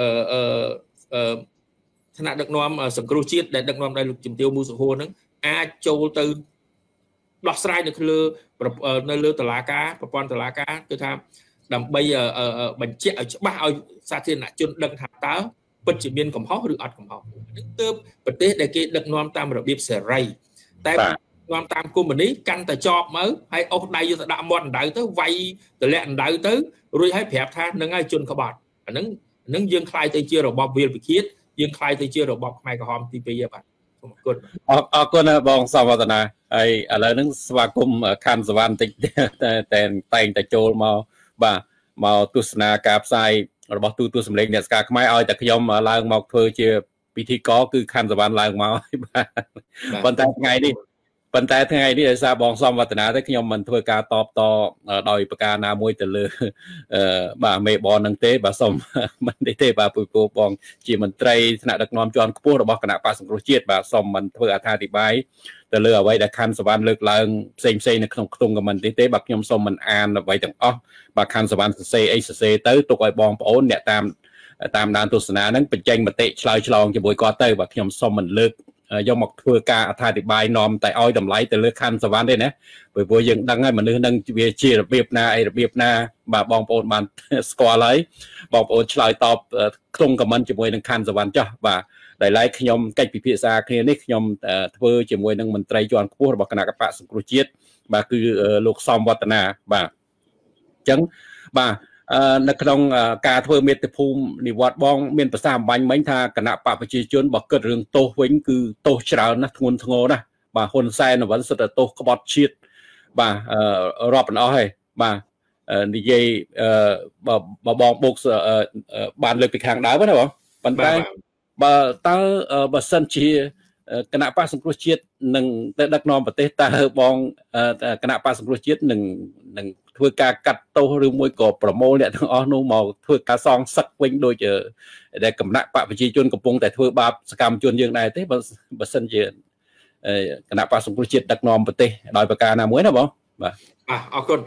ថ្នាក់ដឹកនាំសង្គ្រោះជាតិដែលដឹកនាំដោយលោកជំទាវ មូសុខួរនឹងអាចចូលទៅដោះស្រាយនៅលើតុលាការប្រព័ន្ធតុលាការគឺថាដើម្បីបញ្ជាក់ឲ្យច្បាស់ឲ្យសាធារណជនដឹងថាតើពិតជាមានកំហុសឬអត់កំហុសនេះទើបប្រទេសដែលគេដឹកនាំតាមរបៀបសេរីតែនាំតាមកុម្មុយនីសកាន់តែជាប់មកហើយអុសដៃយកទៅដាក់មាត់អណ្ដៅទៅវាយទម្លាក់អណ្ដៅទៅរួចហើយប្រាប់ថានឹងឲ្យជន់ក្បត់អានឹងយើងខ្លាយទៅជារបបវាលពិឃាតយើងខ្លាយទៅជារបបខ្មែរក្រហមទី2បាទសូមអរគុណអរគុណបងសមវឌ្ឍនាហើយឥឡូវហ្នឹងស្វាគមន៍ខណ្ឌសវណ្ណបន្តិចតែតែងតែចូលមកបាទមកទស្សនាការផ្សាយរបស់ទូទស្សន៍សម្លេងអ្នកស្ការខ្មែរឲ្យតែខ្ញុំឡើងមកធ្វើជាពិធីករគឺខណ្ឌសវណ្ណឡើងមកហើយបាទប៉ុន្តែថ្ងៃនេះដោយសារបងសមវឌ្ឍនាទេខ្ញុំមិនធ្វើការតបតដោយប្រការណាមួយទៅលើបាទមេបននឹងទេបាទសូមមិនទេបាទពុយពោបងជាមន្ត្រីថ្នាក់ដឹកនាំជាន់ខ្ពស់របស់គណៈបក្សសង្គ្រោះជាតិបាទសូមមិនធ្វើអត្ថាធិប្បាយទៅលើអ្វីដែលខណ្ឌសវណ្ណលើកឡើងផ្សេងនៅក្នុងខ្ទង់ខមមិនទេបាទខ្ញុំសូមមិនអានអ្វីទាំងអស់បាទខណ្ឌសវណ្ណសរសេរទៅទុកឲ្យបងប្អូនអ្នកតាមដានទស្សនាហ្នឹងបញ្ចេញមតិឆ្លើយឆ្លងជាមួយគាត់ទៅបាទខ្ញុំសូមមិនលើកយកមកធ្វើការអត្ថាធិប្បាយនាំតែឲ្យតម្លៃទៅលើខណ្ឌសវណ្ណទេណាព្រោះយើងដឹងហើយមនុស្សនឹងវាជារបៀបណារបៀបណាបាទបងប្អូនបានស្គាល់ហើយបងប្អូនឆ្លើយតបក្នុងខមមិនជាមួយនឹងខណ្ឌសវណ្ណចោះបាទដែលឡែកខ្ញុំកិច្ចពិភាក្សាគ្នានេះខ្ញុំធ្វើជាមួយនឹងមន្ត្រីជាន់ខ្ពស់របស់គណៈបក្សសង្គ្រោះជាតិបាទគឺលោកសមវឌ្ឍនាបាទអញ្ចឹងបាទនៅក្នុងការធ្វើមេត្តាភូមិនិវត្តបងមានប្រសាសន៍អំបញ្ញមិញថាគណៈបកប្រជាជនបើគិតរឿងទោសវិញគឺទោសច្រើនណាស់ធ្ងន់ធ្ងរណាស់បាទហ៊ុនសែននវិនសិតតែទោសក្បត់ជាតិបាទរាប់មិនអស់ទេបាទនិយាយបងបូកបានលើកពីខាងដើមណាបងប៉ុន្តែបើតើបើសិនជាគណៈបក្សសង្គ្រោះជាតិនឹងទៅដឹកនាំប្រទេសតើបងគណៈបក្សសង្គ្រោះជាតិនឹងធ្វើការកាត់ទោសឬមួយក៏ប្រមូលអ្នកទាំងអស់នោះមកធ្វើការសងសឹកវិញដូចដែលគណៈបកប្រជាជនកំពុងតែធ្វើបាបសកម្មជនយើងដែរទេបើសិនជាគណៈបក្សសង្គ្រោះជាតិដឹកនាំប្រទេសដោយប្រការណាមួយណាបងបាទអរគុណ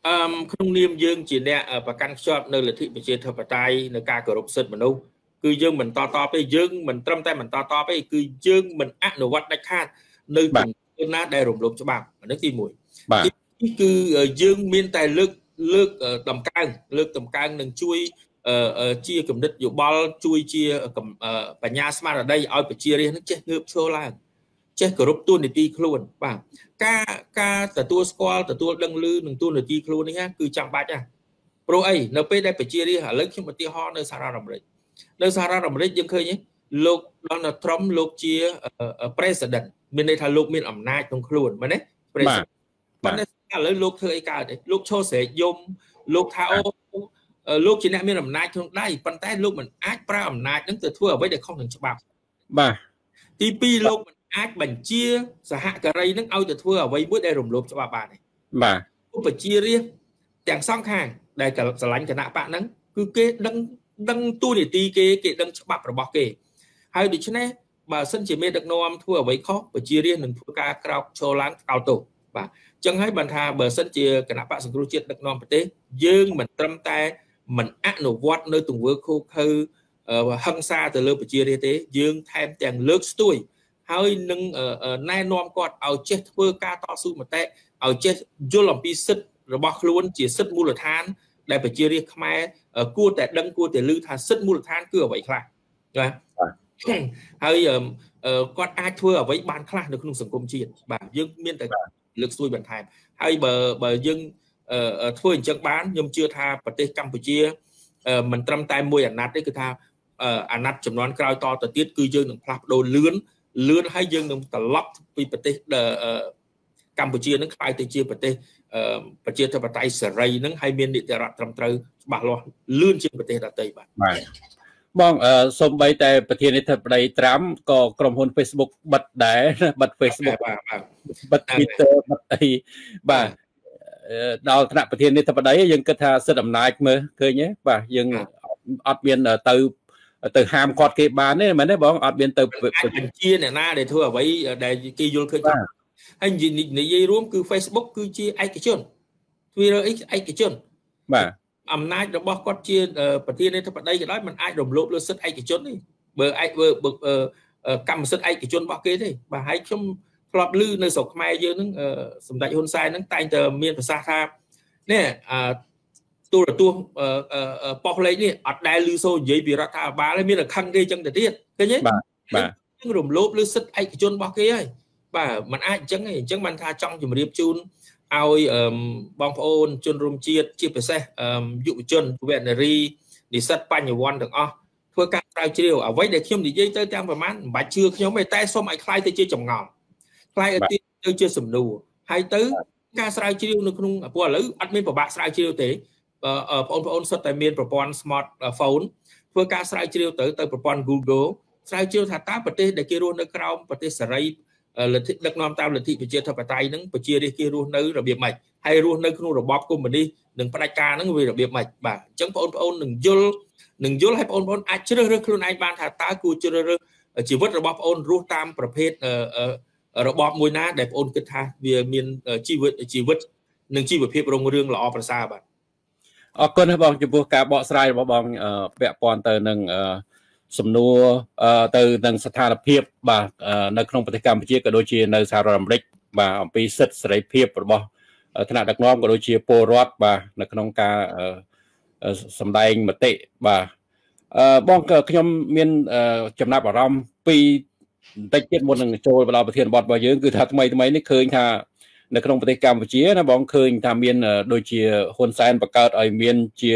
ក្នុងនាមយើងជាអ្នកប្រកាន់ខ្ជាប់នៅលទ្ធិប្រជាធិបតេយ្យនៅការគោរពសិទ្ធិមនុស្សគឺយើងមិនតទេយើងមិនត្រឹមតែមិនតទេគឺយើងមិនអនុវត្តដាច់ខាតនៅទង្វើណាដែលរំលោភច្បាប់អានេះទី1ទី2គឺយើងមានតែលើកតម្កើងនឹងជួយជាគំនិតយោបល់ជួយជាបញ្ញាស្មារតីឲ្យប្រជារាស្ត្រនឹងចេះងើបឈរឡើងចេះគោរពទួលនីតិខ្លួនបាទការទទួលស្គាល់ទទួលដឹងឮនឹងទួលនីតិខ្លួននេះគឺចាំបាច់ណាព្រោះអីនៅពេលដែលប្រជារាស្ត្រឥឡូវខ្ញុំឧទាហរណ៍នៅសហរដ្ឋអាមេរិកយើងឃើញលោក Donald Trump លោកជា president មានន័យថាលោកមានអំណាចក្នុងខ្លួនមែនទេ president ប៉ុន្តែឥឡូវលោកធ្វើអីកើតទេលោកឈរស្រែកយំលោកថាអូលោកជាអ្នកមានអំណាចក្នុងដៃប៉ុន្តែលោកមិនអាចប្រើអំណាចនឹងទៅធ្វើអ្វីដែលខុសនឹងច្បាប់បាទទី2លោកមិនអាចបញ្ជាសហការីនឹងឲ្យទៅធ្វើអ្វីមួយដែលរំលោភច្បាប់បានទេបាទប្រជារាស្ត្រទាំងសងខាងដែលស្រឡាញ់គណៈបកហ្នឹងគឺគេដឹងទូនីតិគេដឹងច្បាប់របស់គេហើយដូច្នេះបើសិនជាមេដឹកនាំធ្វើអ្វីខុសប្រជារាស្ត្រនឹងធ្វើការក្រោកឈរឡើងថ្កោលទោសបាទអញ្ចឹងហើយបានថាបើសិនជាគណៈបកសង្គ្រោះជាតិដឹកនាំប្រទេសយើងមិនត្រឹមតែមិនអនុវត្តនៅទង្វើឃោរឃៅហិង្សាទៅលើប្រជារាស្ត្រទេយើងថែមទាំងលើកស្ទួយហើយនឹងណែនាំគាត់ឲ្យចេះធ្វើការតស៊ូមតិឲ្យចេះយល់អំពីសិទ្ធិរបស់ខ្លួនជាសិទ្ធិមូលដ្ឋានដែលប្រជារាស្ត្រខ្មែរគួរតែដឹងគួរតែឮថាសិទ្ធិមូលដ្ឋានគឺអ្វីខ្លះបាទហើយគាត់អាចធ្វើអ្វីបានខ្លះនៅក្នុងសង្គមជាតិបាទយើងមានតែលើកស្ទួយបន្ថែមហើយបើយើងធ្វើអញ្ចឹងបានខ្ញុំជឿថាប្រទេសកម្ពុជាមិនត្រឹមតែមួយអាណត្តិទេគឺថាអាណត្តិចំនួនក្រោយតទៅទៀតគឺយើងនឹងផ្លាស់ប្ដូរលឿនហើយយើងនឹងត្រឡប់ពីប្រទេសកម្ពុជានឹងក្លាយទៅជាប្រទេសប្រជាធិបតេយ្យសេរីនឹងហើយមាននីតិរដ្ឋត្រឹមត្រូវច្បាស់លាស់លឿនជាងប្រទេសដទៃបាទបងសូម្បីតែប្រធានាធិបតីត្រាំក៏ក្រុមហ៊ុន Facebook បិទដែរបិទ Facebook បិទ Twitter បិទអីបាទដល់ថ្នាក់ប្រធានាធិបតីយើងគិតថាសិទ្ធិអំណាចមើលឃើញទេបាទយើងអត់មានទៅហាមគាត់គេបានទេមែនទេបងអត់មានទៅបញ្ជាអ្នកណាដែលធ្វើអ្វីដែលគេយល់ឃើញហើយនិយាយរួមគឺ Facebook គឺជាឯកជន Twitter ឯកជនបាទអំណាចរបស់គាត់ជាប្រធានាធិបតីក៏ដោយមិនអាចរំលោភលើសិទ្ធិឯកជនទេបើកម្មសិទ្ធិឯកជនរបស់គេទេបាទហើយខ្ញុំធ្លាប់ឮនៅស្រុកខ្មែរយើងហ្នឹងសម្ដេចហ៊ុនសែនហ្នឹងតែងតែមានប្រសាសន៍ថានេះទូរទស្សន៍ប៉ុស្តិ៍លេខនេះអត់ដែលឮសូរនិយាយពីរដ្ឋាភិបាលហើយមានតែខឹងគេចឹងទៅទៀតឃើញទេបាទរំលោភលើសិទ្ធិឯកជនរបស់គេហើយបាទมันអាចអញ្ចឹងទេអញ្ចឹងបានថាចង់ជម្រាបជូនឲ្យបងប្អូនជនរួមជាតិជាពិសេសយុវជនយុវនារីនិស្សិតបញ្ញវន្តទាំងអស់ធ្វើការស្រាវជ្រាវអ្វីដែលខ្ញុំនិយាយទៅទាំងប្រមាណមិនបាច់ជឿខ្ញុំទេតែសូមឲ្យខ្លាយទៅជាចម្ងល់ខ្លាយទៅជាសំណួរហើយទៅការស្រាវជ្រាវនៅក្នុងព្រោះឥឡូវអត់មានពិបាកស្រាវជ្រាវទេបងប្អូនសុទ្ធតែមានប្រព័ន្ធ smartphone ធ្វើការស្រាវជ្រាវទៅប្រព័ន្ធ Google ស្រាវជ្រាវថាតើប្រទេសដែលគេរស់នៅក្រោមប្រទេសសេរីលទ្ធិដឹកនាំតាមលទ្ធិប្រជាធិបតេយ្យហ្នឹងប្រជារាស្ត្រគេរស់នៅរបៀបម៉េចហើយរស់នៅក្នុងរបបកុម្មុយនីសនិងផ្ដាច់ការហ្នឹងវារបៀបម៉េចបាទអញ្ចឹងបងប្អូននឹងយល់ហើយបងប្អូនអាចជ្រើសរើសខ្លួនឯងបានថាតើគួរជ្រើសរើសជីវិតរបស់បងប្អូនរស់តាមប្រភេទរបបមួយណាដែលបងប្អូនគិតថាវាមានជីវិតនិងជីវភាពរុងរឿងល្អប្រសើរបាទអរគុណបងចំពោះការបកស្រាយរបស់បងពាក់ព័ន្ធទៅនឹងសំណួរទៅនឹងស្ថានភាពបាទនៅក្នុងប្រទេសកម្ពុជាក៏ដូចជានៅសហរដ្ឋអាមេរិកបាទអំពីសិទ្ធិសេរីភាពរបស់ថ្នាក់ដឹកនាំក៏ដូចជាពលរដ្ឋបាទនៅក្នុងការសម្ដែងមតិបាទបងខ្ញុំមានចំណាប់អារម្មណ៍ពីបន្តិចទៀតមុននឹងចូលទៅដល់ប្រធានបទរបស់យើងគឺថាថ្មីនេះឃើញថានៅក្នុងប្រទេសកម្ពុជាណាបងឃើញថាមានដូចជាហ៊ុនសែនបង្កើតឲ្យមានជា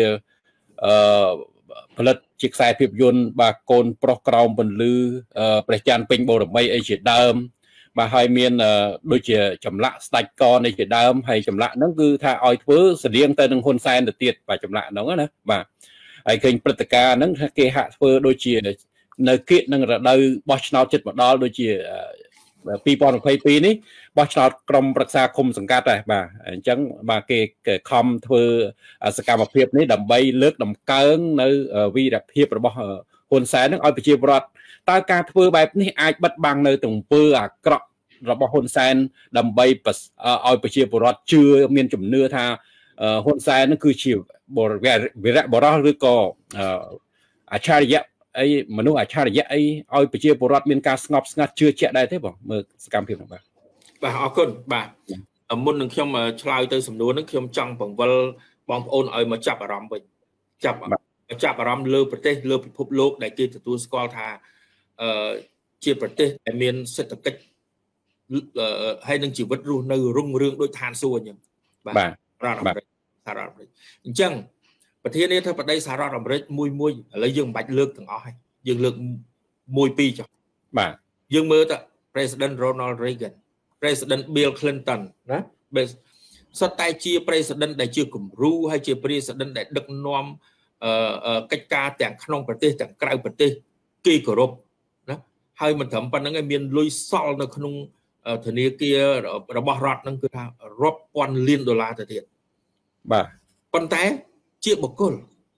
ផលិតជាខ្សែភាពយន្តបាទកូនប្រុសក្រោមពន្លឺព្រះច័ន្ទពេញបូរមីអីជាដើមបាទហើយមានដូចជាចម្លាក់ស្ដេចកនេះជាដើមហើយចម្លាក់ហ្នឹងគឺថាឲ្យធ្វើស្តៀងទៅនឹងហ៊ុនសែនទៅទៀតបាទចម្លាក់ហ្នឹងណាបាទហើយឃើញព្រឹត្តិការណ៍ហ្នឹងគេហាក់ធ្វើដូចជានៅគៀកនឹងរដូវបោះឆ្នោតចិត្តមកដល់ដូចជា2022នេះបោះឆ្នោតក្រុមប្រឹក្សាឃុំសង្កាត់ដែរបាទអញ្ចឹងបាទគេខំធ្វើសកម្មភាពនេះដើម្បីលើកតម្កើងនៅវីរភាពរបស់ហ៊ុនសែននឹងឲ្យប្រជាពលរដ្ឋតើការធ្វើបែបនេះអាចបិទបាំងនៅទង្វើអាក្រក់របស់ហ៊ុនសែនដើម្បីឲ្យប្រជាពលរដ្ឋជឿមានជំនឿថាហ៊ុនសែននឹងគឺជាវីរៈបរោះឬក៏អច្ឆរិយៈអីមនុស្សអច្ឆរិយៈអីឲ្យប្រជាពលរដ្ឋមានការស្ងប់ស្ងាត់ជឿជាក់ដែរទេបងមើលសកម្មភាពហ្នឹងបាទអរគុណបាទមុននឹងខ្ញុំឆ្លើយទៅសំណួរហ្នឹងខ្ញុំចង់បង្វិលបងប្អូនឲ្យមកចាប់អារម្មណ៍វិញចាប់អារម្មណ៍លើប្រទេសលើពិភពលោកដែលគេទទួលស្គាល់ថាជាប្រទេសដែលមានសេដ្ឋកិច្ចហើយនឹងជីវិតរស់នៅរុងរឿងដូចឋានសួគ៌អញ្ចឹងបាទសហរដ្ឋអាមេរិកអញ្ចឹងប្រធានាធិបតីសហរដ្ឋអាមេរិកមួយឥឡូវយើងមិនបាច់លើកទាំងអស់ហើយយើងលើក1 2ចុះបាទយើងមើលទៅ President Ronald Reagan President Bill Clinton ណាសុទ្ធតែជា President ដែលជាគំរូហើយជា President ដែលដឹកនាំកិច្ចការទាំងក្នុងប្រទេសទាំងក្រៅប្រទេសគេគោរពណាហើយមិនត្រឹមប៉ុណ្្នឹងឯងមានលុយសល់នៅក្នុងធនាគាររបស់រដ្ឋហ្នឹងគឺថារាប់ពាន់លានដុល្លារទៅទៀតបាទប៉ុន្តែជាបុគ្គល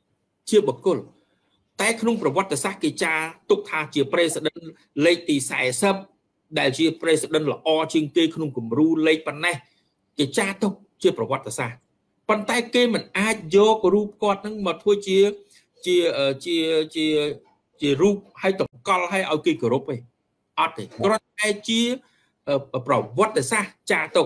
តែក្នុងប្រវត្តិសាស្ត្រគេចារទុកថាជា President លេខទី40ដែលជា President ល្អជាងគេក្នុងគំរូលេខប៉ុណ្ណេះគេចារទុកជាប្រវត្តិសាស្ត្រប៉ុន្តែគេមិនអាចយករូបគាត់ហ្នឹងមកធ្វើជារូបឲ្យតម្កល់ឲ្យគេគោរពទេអត់ទេគ្រាន់តែជាប្រវត្តិសាស្ត្រចារទុក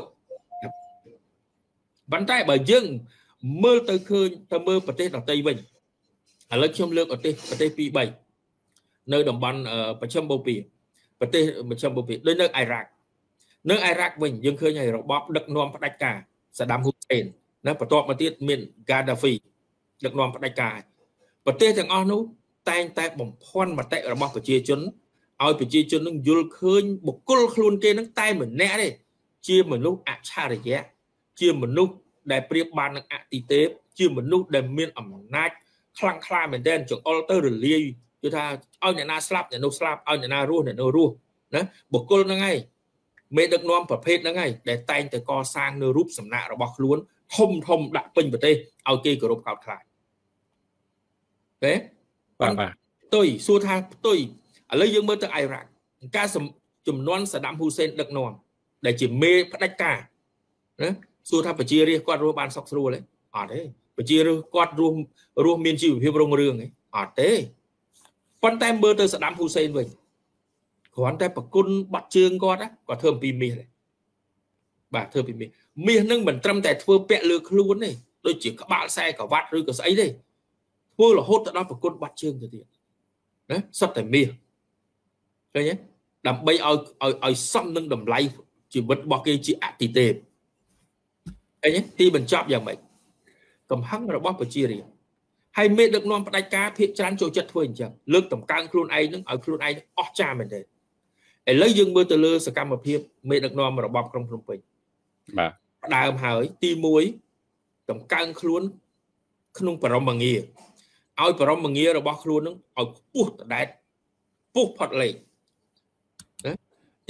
ប៉ុន្តែបើយើងមើលទៅឃើញទៅមើលប្រទេសដទៃវិញឥឡូវខ្ញុំលើកប្រទេស2 3នៅតំបន់មជ្ឈិមបូព៌ាប្រទេសមជ្ឈិមបូព៌ាដូចនៅអ៊ីរ៉ាក់វិញយើងឃើញហើយរបបដឹកនាំផ្ដាច់ការសាដាមហ៊ូសេនណាបន្ទាប់មកទៀតមានហ្គាដាហ្វីដឹកនាំផ្ដាច់ការប្រទេសទាំងអស់នោះតែងតែបំភាន់មតិរបស់ប្រជាជនឲ្យប្រជាជននឹងយល់ឃើញបុគ្គលខ្លួនគេនឹងតែម្នាក់ទេជាមនុស្សអច្ឆរិយៈជាមនុស្សដែលប្រៀបបាននឹងអតិទេពជាមនុស្សដែលមានអំណាចខ្លាំងក្លាមែនទែនចង្អុលទៅរលាយគឺថាឲ្យអ្នកណាស្លាប់អ្នកនោះស្លាប់ឲ្យអ្នកណារស់អ្នកនោះរស់ណាបុគ្គលហ្នឹងឯងមេដឹកនាំប្រភេទហ្នឹងឯងដែលតែងតែកសាងនៅរូបសំណាករបស់ខ្លួនធំដាក់ពេញប្រទេសឲ្យគេគោរពកោតខ្លាចទេបាទផ្ទុយសួរថាផ្ទុយឥឡូវយើងមើលទៅអ៊ីរ៉ាក់ការចំនួនសាដាមហ៊ូសេនដឹកនាំដែលជាមេផ្ដាច់ការណាសួរថាប្រជារាស្ត្រគាត់រស់បានសុខស្រួលទេអត់ទេប្រជារាស្ត្រគាត់រស់មានជីវភាពរុងរឿងទេអត់ទេប៉ុន្តែមើលទៅសាដាមហ៊ូសេនវិញគ្រាន់តែប្រគុណបាត់ជើងគាត់ធ្វើអំពីមាសទេបាទធ្វើពីមាសហ្នឹងមិនត្រឹមតែធ្វើពាក់លើខ្លួនទេដូចជាក្បាលខ្សែក្រវ៉ាត់ឬក៏ស្អីទេធ្វើរហូតទៅដល់ប្រគុណបាត់ជើងទៅទៀតណាសុទ្ធតែមាសឃើញទេដើម្បីឲ្យសមនឹងតម្លៃជីវិតរបស់គេជាអតិទេពឃើញទេទីបញ្ចប់យ៉ាងម៉េចកំហឹងរបស់ប្រជារាស្ត្រហើយមេដឹកនាំផ្ដាច់ការភាគច្រើនចូលចិត្តធ្វើអញ្ចឹងលើកតម្កើងខ្លួនឯងនឹងឲ្យខ្លួនឯងអស់ចាមែនទេឥឡូវយើងមើលទៅលើសកម្មភាពមេដឹកនាំរបបក្រុងភ្នំពេញបាទផ្ដើមហើយទី1តម្កើងខ្លួនក្នុងបរមងារឲ្យបរមងាររបស់ខ្លួននឹងឲ្យខ្ពស់តដែតពុះផុតលេខណាទី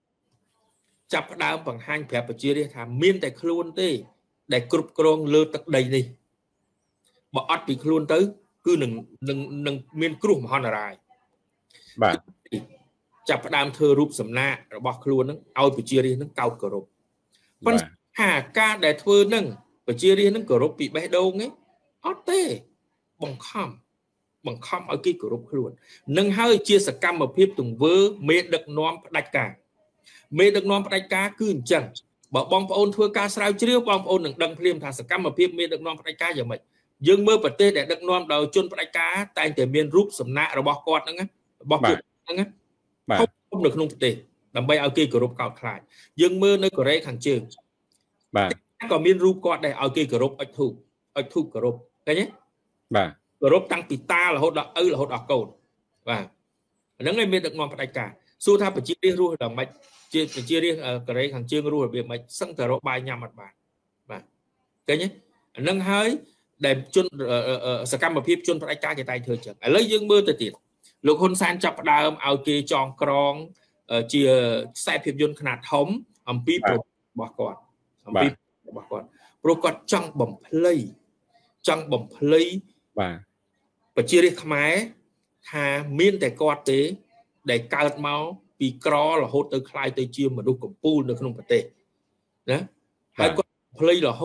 2ចាប់ផ្ដើមបង្ហាញប្រាប់ប្រជារាស្ត្រថាមានតែខ្លួនទេដែលគ្រប់គ្រងលើទឹកដីនេះបើអត់ពីខ្លួនទៅគឺនឹងមានគ្រោះមហន្តរាយបាទចាប់ផ្ដើមធ្វើរូបសំណាករបស់ខ្លួននឹងឲ្យប្រជារាស្ត្រនឹងកោតគោរពប៉ុន្តែការដែលធ្វើនឹងប្រជារាស្ត្រនឹងគោរពពីបេះដូងទេអត់ទេបង្ខំឲ្យគេគោរពខ្លួននឹងហើយជាសកម្មភាពទង្វើមេដឹកនាំផ្ដាច់ការមេដឹកនាំផ្ដាច់ការគឺអញ្ចឹងបើបងប្អូនធ្វើការស្រាវជ្រាវបងប្អូននឹងដឹងភ្លាមថាសកម្មភាពមេដឹកនាំផ្ដាច់ការយ៉ាងម៉េចយើងមើលប្រទេសដែលដឹកនាំដោយជនផ្ដាច់ការតែងតែមានរូបសំណាករបស់គាត់ហ្នឹងរបស់ពួកហ្នឹងបាទនៅក្នុងប្រទេសដើម្បីឲ្យគេគោរពកោតខ្លាចយើងមើលនៅកូរ៉េខាងជើងបាទក៏មានរូបគាត់ដែរឲ្យគេគោរពអុជធូបគោរពឃើញទេបាទគោរពតាំងពីតារហូតដល់ឪរហូតដល់កូនបាទហ្នឹងឯងមានដឹកនាំផ្ដាច់ការសួរថាប្រជារាស្ត្ររស់ដល់ម៉េចជាប្រជារាស្ត្រកូរ៉េខាងជើងរស់របៀបម៉េចសឹងតែរកបាយញ៉ាំអត់បានបាទឃើញទេហ្នឹងហើយដែលជនសកម្មភាពជនផ្ដាច់ការគេតែធ្វើចឹងឥឡូវយើងមើលទៅទៀតលោកហ៊ុនសែនចាប់ផ្ដើមឲ្យគេចងក្រងជាខ្សែភាពយន្តខ្នាតធំអំពីរបស់គាត់ព្រោះគាត់ចង់បំភ្លៃបាទប្រជារាស្ត្រខ្មែរថាមានតែគាត់ទេដែលកើតមកពីក្ររហូតទៅคล้ายទៅជាមនុស្សកំពូលនៅក្នុងប្រទេសណាហើយគាត់ភ្លៃរហូត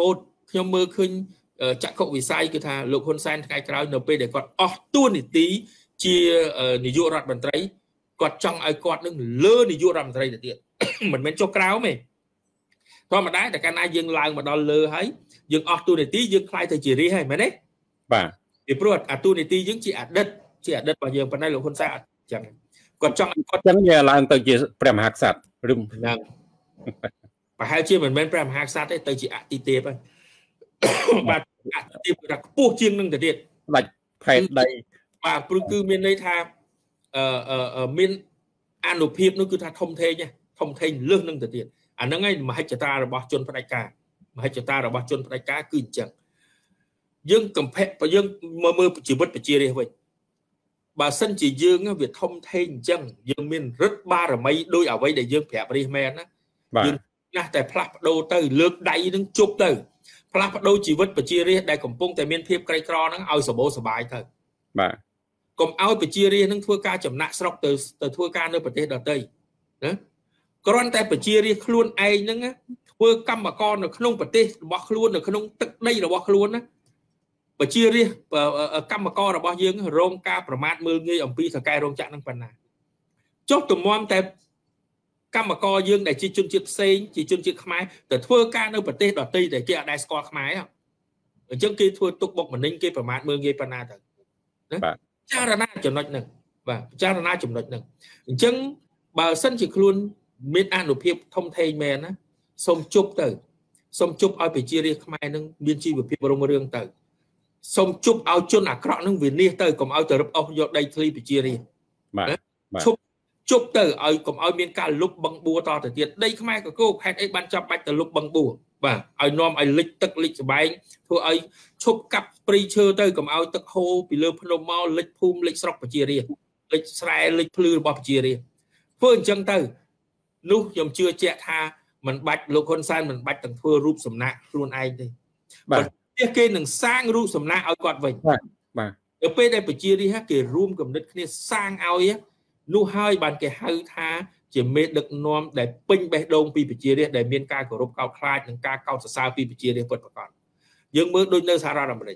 ខ្ញុំមើលឃើញចក្ខុវិស័យគឺថាលោកហ៊ុនសែនថ្ងៃក្រោយនៅពេលដែលគាត់អស់តួនាទីជានាយករដ្ឋមន្ត្រីគាត់ចង់ឲ្យគាត់នឹងលើនាយករដ្ឋមន្ត្រីទៅទៀតមិនមែនចុះក្រោមទេធម្មតាតែកាលណាយើងឡើងមកដល់លើហើយយើងអស់តួនាទីយើងខ្លាយទៅជារាជហើយមែនទេបាទពីព្រោះអាតួនាទីយើងជាអតីតរបស់យើងប៉ុន្តែលោកហ៊ុនសែនអត់ចឹងគាត់ចង់ឲ្យគាត់ចឹងវាឡើងទៅជាព្រះមហាក្សត្រឬហ្នឹងប្រហែលជាមិនមែនព្រះមហាក្សត្រទេទៅជាអតិទេពហើយបាទអតិទេពគឺថាខ្ពស់ជាងនឹងទៅទៀតដាច់ផែនដីបាទព្រោះគឺមានន័យថាមានអនុភាពនោះគឺថាធំធេងលើសនឹងទៅទៀតអាហ្នឹងឯងមហិច្ឆតារបស់ជនផ្ដាច់ការគឺអញ្ចឹងយើងកំភៈយើងមើលជីវិតប្រជារាស្ត្រវិញបើសិនជាយើងវាធំធេងអញ្ចឹងយើងមានរិទ្ធបារមីដោយអ្វីដែលយើងប្រាប់រាស្ត្រមែនណាយើងណាស់តែផ្លាស់ប្ដូរទៅលើកដៃនឹងជប់ទៅផ្លាស់ប្ដូរជីវិតប្រជារាស្ត្រដែលកំពុងតែមានភាពក្រីក្រហ្នឹងឲ្យសម្បូរសប្បាយទៅបាទកុំឲ្យប្រជារាស្ត្រនឹងធ្វើការចំណាក់ស្រុកទៅធ្វើការនៅប្រទេសដទៃណាគ្រាន់តែប្រជារាស្ត្រខ្លួនឯងហ្នឹងធ្វើកម្មករនៅក្នុងប្រទេសរបស់ខ្លួននៅក្នុងទឹកដីរបស់ខ្លួនណាប្រជារាស្ត្រកម្មកររបស់យើងរងការប្រមាថមើលងាយអំពីសកលរោងចក្រនឹងប៉ុណ្ណាចុះទំមតែកម្មករយើងដែលជាជនជាតិផ្សេងជាជនជាតិខ្មែរទៅធ្វើការនៅប្រទេសដទៃដែលគេអត់ដែលស្គាល់ខ្មែរអញ្ចឹងគេធ្វើទុកបុកម្នេញគេប្រមាថមើលងាយប៉ុណ្ណាទៅណាពិចារណាចំណុចហ្នឹងបាទពិចារណាចំណុចហ្នឹងអញ្ចឹងបើសិនជាខ្លួនមានអនុភាពធំធេងមែនណាសូមជប់ឲ្យប្រជារាស្ត្រខ្មែរនឹងមានជីវភាពរុងរឿងទៅសូមជប់ឲ្យជនអាក្រក់នឹងវិនិច្ឆ័យទៅកុំឲ្យទៅរឹបអូសយកដីធ្លីប្រជារាស្ត្របាទជប់ទៅឲ្យកុំឲ្យមានការលុបបឹងបួរតទៅទៀតដីខ្មែរក៏គោកហេតុអីបានចាប់បាច់ទៅលុបបឹងបួរបាទឲ្យនាំឲ្យលិចទឹកលិចស្បែងធ្វើឲ្យឈប់កាប់ព្រៃឈើទៅកុំឲ្យទឹកហូរពីលើភ្នំមកលិចភូមិលិចស្រុកប្រជារាស្ត្រលិចស្រែលិចភ្លឺរបស់ប្រជារាស្ត្រធ្វើអញ្ចឹងទៅនោះខ្ញុំជឿជាក់ថាមិនបាច់លោកហ៊ុនសែនមិនបាច់ទាំងធ្វើរូបសំណាកខ្លួនឯងទេបាទគេនឹងសាងរូបសំណាកឲ្យគាត់វិញបាទទៅពេលដែលប្រជារាស្ត្រគេរួមគំនិតគ្នាសាងឲ្យនោះហើយបានគេហៅថាជាមេដឹកនាំដែលពេញបេះដូងពីប្រជារាស្ត្រដែលមានការគោរពកោតខ្លាចនិងការកោតសរសើរពីប្រជារាស្ត្រពិតប្រាកដយើងមើលដូចនៅសហរដ្ឋអាមេរិក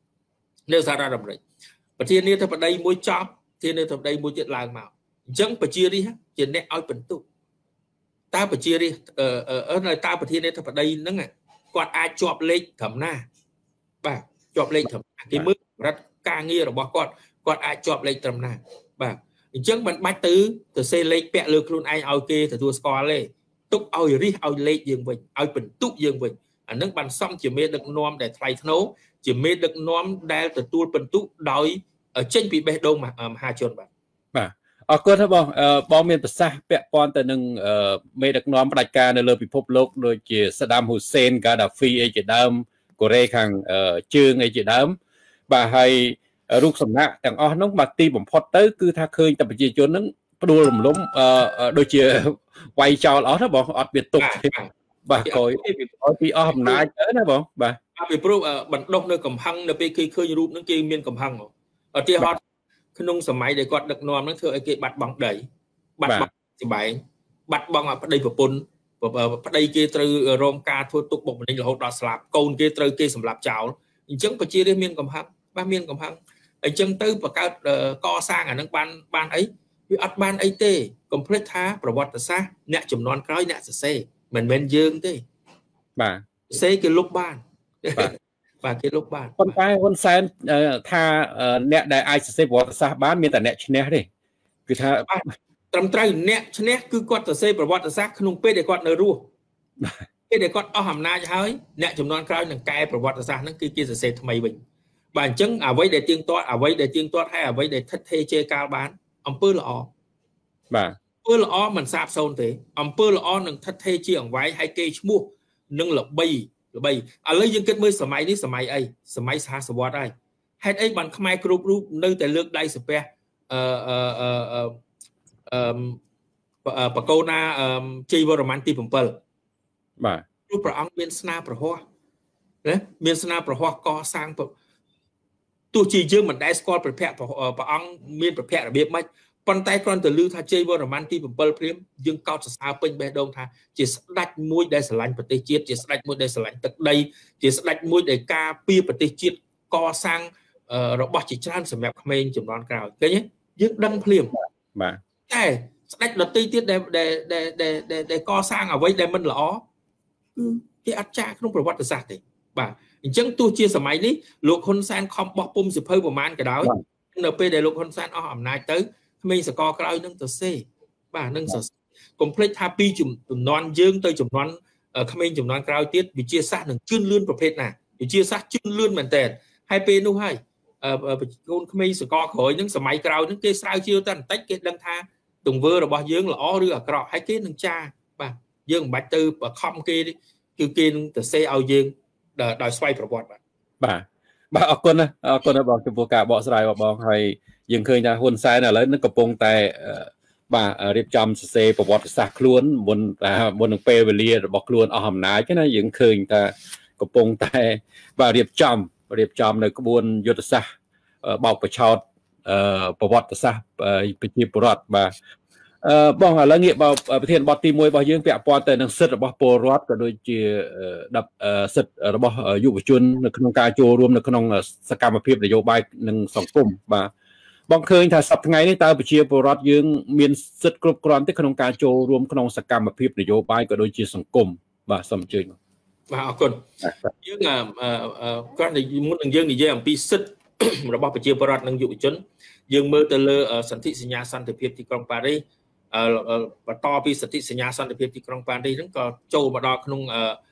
ប្រធានាធិបតីមួយចប់ប្រធានាធិបតីមួយទៀតឡើងមកអញ្ចឹងប្រជារាស្ត្រជាអ្នកឲ្យបន្ទុកតើប្រជារាស្ត្រតើប្រធានាធិបតីហ្នឹងគាត់អាចជាប់លេខត្រឹមណាបាទជាប់លេខត្រឹមណាគេមើលរដ្ឋការងាររបស់គាត់អាចជាប់លេខត្រឹមណាបាទអញ្ចឹងមិនបាច់ទៅសេលេខពាក់លើខ្លួនឯងឲ្យគេទទួលស្គាល់ទេទុកឲ្យរិះឲ្យលេខយើងវិញឲ្យបន្ទុកយើងវិញអានឹងបានសំជាមេដឹកនាំដែលថ្លៃថ្នូរជាមេដឹកនាំដែលទទួលបន្ទុកដោយចេញពីបេះដូងមហាជនបាទអរគុណបងមានប្រសាសន៍ពាក់ព័ន្ធទៅនឹងមេដឹកនាំផ្ដាច់ការនៅលើពិភពលោកដូចជាសាដាមហ៊ូសេន កាដាហ្វីអីជាដើមកូរ៉េខាងជើងអីជាដើមបាទហើយរូបសំណាកទាំងអស់នោះបាទទីបំផុតទៅគឺថាឃើញតែប្រជាជនហ្នឹងផ្ដួលរំលំដូចជាវាយចោលអស់ណាបងអត់មានទុកបាទក្រោយពីអស់អំណាចទៅណាបងបាទពីព្រោះបណ្ដុះនៅកំហឹងនៅពេលគេឃើញរូបហ្នឹងគេមានកំហឹងឧទាហរណ៍ក្នុងសម័យដែលគាត់ដឹកនាំហ្នឹងធ្វើឲ្យគេបាត់បង់ដីបាត់បង់ស្បែងបាត់បង់ប្តីប្រពន្ធប្តីគេត្រូវរងការធ្វើទុកបុកម្នេញរហូតដល់ស្លាប់កូនគេត្រូវគេសម្លាប់ចោលអញ្ចឹងប្រជារាស្ត្រមានកំហឹងបាទមានកំហឹងអញ្ចឹងទៅបង្កើតកសាងអានឹងបានអីវាអត់បានអីទេកុំភ្លេចថាប្រវត្តិសាស្ត្រអ្នកចំនួនក្រោយអ្នកសរសេរមិនមែនយើងទេបាទសរសេរគេលុបបានបាទគេលុបបានប៉ុន្តែហ៊ុនសែនថាអ្នកដែលអាចសរសេរប្រវត្តិសាស្ត្របានមានតែអ្នកឈ្នះទេគឺថាត្រឹមត្រូវអ្នកឈ្នះគឺគាត់សរសេរប្រវត្តិសាស្ត្រក្នុងពេលដែលគាត់នៅរស់ពេលដែលគាត់អស់អំណាចហើយអ្នកចំនួនក្រោយនឹងកែប្រវត្តិសាស្ត្រហ្នឹងគឺគេសរសេរថ្មីវិញបាទអញ្ចឹងអ្វីដែលទៀងទាត់ហើយអ្វីដែលថិតថេរជេរកាលបានអំពើល្អបាទអំពើល្អមិនសាបសូន្យទេអំពើល្អនឹងថិតថេរជាអង្វែងហើយគេឈ្មោះនឹងល្បីឥឡូវយើងគិតមើលសម័យនេះសម័យអីសម័យសហសវត្សរ៍ហើយហេតុអីបានខ្មែរគ្រប់រូបនៅតែលើកដៃសំពះបកូណាជ័យវរ្ម័នទី7 បាទព្រោះព្រះអង្គមានស្នាប្រហោះណាមានស្នាប្រហោះកសាងទោះជាយើងមិនដែលស្គាល់ព្រះអង្គមានប្រភពរបៀបម៉េចប៉ុន្តែគ្រាន់តែឮថាជ័យវរ្ម័នទី7ព្រាមយើងកោតសរសើរពេញបេះដូងថាជាស្ដេចមួយដែលស្រឡាញ់ប្រទេសជាតិជាស្ដេចមួយដែលស្រឡាញ់ទឹកដីជាស្ដេចមួយដែលការពារប្រទេសជាតិកសាងរបស់ជាច្រើនសម្រាប់ក្មេងជំនាន់ក្រោយឃើញទេយើងដឹងភ្លាមបាទតែស្ដេចដទៃទៀតដែលកសាងអ្វីដែលមិនល្អគឺគេអត់ចាក្នុងប្រវត្តិសាស្ត្រទេបាទអញ្ចឹងទោះជាសម័យនេះលោកហ៊ុនសែនខំបោះពុំសិភៅប្រមាណក៏ដោយនៅពេលដែលលោកហ៊ុនសែនអស់អំណាចទៅក្មេងសកលក្រោយនឹងទៅសេបាទនឹងកុំភ្លេចថាពីចំនួនយើងទៅចំនួនក្មេងចំនួនក្រោយទៀតវិទ្យាសាស្ត្រនឹងជឿនលឿនប្រភេទណាវិទ្យាសាស្ត្រជឿនលឿនមែនតើហើយពេលនោះហើយកូនក្មេងសកលក្រោយនឹងសម័យក្រោយនឹងគេស្រាវជ្រាវតែបន្តិចគេដឹងថាទង្វើរបស់យើងល្អឬអាក្រក់ហើយគេនឹងចាបាទយើងមិនបាច់ទៅខំគេគឺគេនឹងទៅសេឲ្យយើងដោយស្វ័យប្រវត្តិបាទអរគុណបងចំពោះការបកស្រាយរបស់បងហើយយើងឃើញថាហ៊ុនសែនឥឡូវនឹងកំពុងតែបាទរៀបចំសរសេរប្រវត្តិសាស្ត្រខ្លួនមុននឹងពេលវេលារបស់ខ្លួនអស់អំណាចណាយើងឃើញថាកំពុងតែបាទរៀបចំនៅក្បួនយុទ្ធសាស្ត្របោកបញ្ឆោតប្រវត្តិសាស្ត្រប្រជាពលរដ្ឋបាទបងឥឡូវងាកមកប្រធានបទទី1របស់យើងពាក់ព័ន្ធទៅនឹងសិទ្ធិរបស់ពលរដ្ឋក៏ដូចជាសិទ្ធិរបស់យុវជននៅក្នុងការចូលរួមនៅក្នុងសកម្មភាពនយោបាយនិងសង្គមបាទបងឃើញថាសប្តាហ៍ថ្ងៃនេះតើប្រជាពលរដ្ឋយើងមានសិទ្ធិគ្រប់គ្រាន់ទេក្នុងការចូលរួមក្នុងសកម្មភាពនយោបាយក៏ដូចជាសង្គមបាទសូមអញ្ជើញបាទអរគុណយើងគ្រាន់តែមុននឹងយើងនិយាយអំពីសិទ្ធិរបស់ប្រជាពលរដ្ឋនិងយុវជនយើងមើលទៅលើសន្ធិសញ្ញាសន្តិភាពទីក្រុងប៉ារីសបន្តពីសន្ធិសញ្ញាសន្តិភាពទីក្រុងប៉ារីសហ្នឹងក៏ចូលមកដល់ក្នុង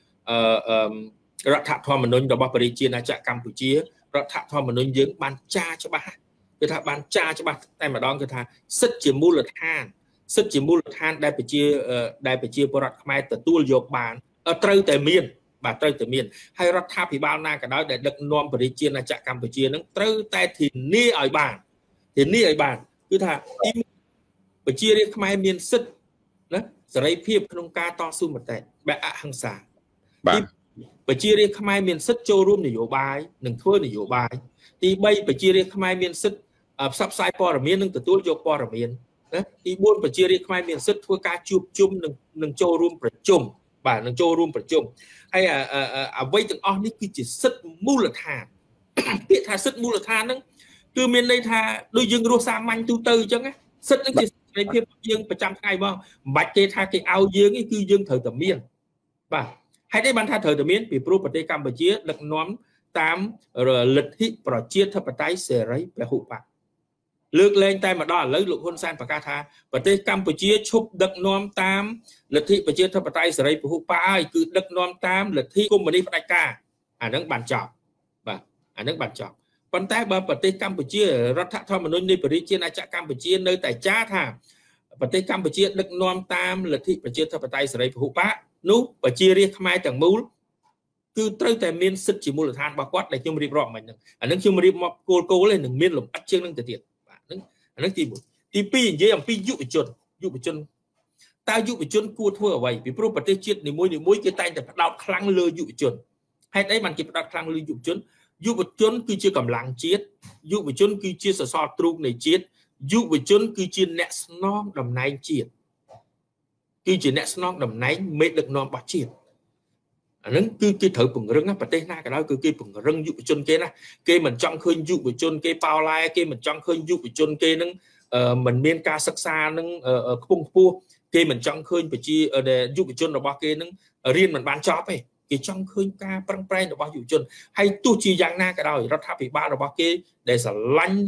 រដ្ឋធម្មនុញ្ញរបស់ប្រជាណាចក្រកម្ពុជារដ្ឋធម្មនុញ្ញយើងបានចារច្បាស់គឺថាបានចារច្បាស់តែម្ដងគឺថាសិទ្ធិជាមូលដ្ឋានដែលប្រជាពលរដ្ឋខ្មែរទទួលយកបានត្រូវតែមានបាទត្រូវតែមានហើយរដ្ឋាភិបាលណាក៏ដោយដែលដឹកនាំប្រជាណាចក្រកម្ពុជានឹងត្រូវតែធានាឲ្យបានគឺថាប្រជារាស្ត្រខ្មែរមានសិទ្ធិណាសេរីភាពក្នុងការតស៊ូមតិបែបអហិង្សាបាទប្រជារាស្ត្រខ្មែរមានសិទ្ធិចូលរួមនយោបាយនិងធ្វើនយោបាយទី3ប្រជារាស្ត្រខ្មែរមានសិទ្ធិផ្សព្វផ្សាយព័ត៌មាននិងទទួលយកព័ត៌មានណាទី4ប្រជារាស្ត្រខ្មែរមានសិទ្ធិធ្វើការជួបជុំនិងចូលរួមប្រជុំបាទនឹងចូលរួមប្រជុំហើយអ្វីទាំងអស់នេះគឺជាសិទ្ធិមូលដ្ឋានពាក្យថាសិទ្ធិមូលដ្ឋានហ្នឹងគឺមានន័យថាដូចយើងរស់សាមញ្ញទូទៅអញ្ចឹងសិទ្ធិហ្នឹងជាសេរីភាពយើងប្រចាំថ្ងៃបងមិនបាច់គេថាគេឲ្យយើងគឺយើងត្រូវតែមានបាទហេតុអីបានថាត្រូវតែមានពីព្រោះប្រទេសកម្ពុជាដឹកនាំតាមលទ្ធិប្រជាធិបតេយ្យសេរីពហុបកលើកលែងតែមកដល់ឥឡូវលោកហ៊ុនសែនប្រកាសថាប្រទេសកម្ពុជាឈប់ដឹកនាំតាមលទ្ធិប្រជាធិបតេយ្យសេរីពហុបកហើយគឺដឹកនាំតាមលទ្ធិកុម្មុយនីសផ្ដាច់ការអានឹងបានចប់បាទអានឹងបានចប់ប៉ុន្តែបើប្រទេសកម្ពុជារដ្ឋធម្មនុញ្ញនៃប្រជាណាចក្រកម្ពុជានៅតែចារថាប្រទេសកម្ពុជាដឹកនាំតាមលទ្ធិប្រជាធិបតេយ្យសេរីពហុបកនោះប្រជារាស្ត្រខ្មែរទាំងមូលគឺត្រូវតែមានសិទ្ធិជាមូលដ្ឋានរបស់គាត់ដែលខ្ញុំរៀបរាប់មិញហ្នឹងអានឹងខ្ញុំរៀបមកគោលឯនឹងមានលំអិតជាងនឹងទៅទៀតបាទហ្នឹងអានឹងទី1ទី2និយាយអំពីយុវជនតើយុវជនគួរធ្វើអ្វីពីព្រោះប្រទេសជាតិនីមួយគេតែងតែផ្ដោតខ្លាំងលើយុវជនហេតុអីបានគេផ្ដោតខ្លាំងលើយុវជនគឺជាកម្លាំងជាតិយុវជនគឺជាសសរទ្រូងនៃជាតិយុវជនគឺជាអ្នកស្នងតំណែងជាតិគឺជាអ្នកស្នងតំណែងមេដឹកនាំរបស់ជាតិអានឹងគឺគេត្រូវពង្រឹងប្រទេសណាក៏ដោយគឺគេពង្រឹងយុវជនគេណាគេមិនចង់ឃើញយុវជនគេប៉ោឡែគេមិនចង់ឃើញយុវជនគេនឹងមិនមានការសិក្សានឹងខ្ពង់ខ្ពស់គេមិនចង់ឃើញប្រជាយុវជនរបស់គេនឹងរៀនមិនបានចប់ទេគេចង់ឃើញការប្រឹងប្រែងរបស់យុវជនហើយទោះជាយ៉ាងណាក៏ដោយរដ្ឋាភិបាលរបស់គេដែលស្រឡាញ់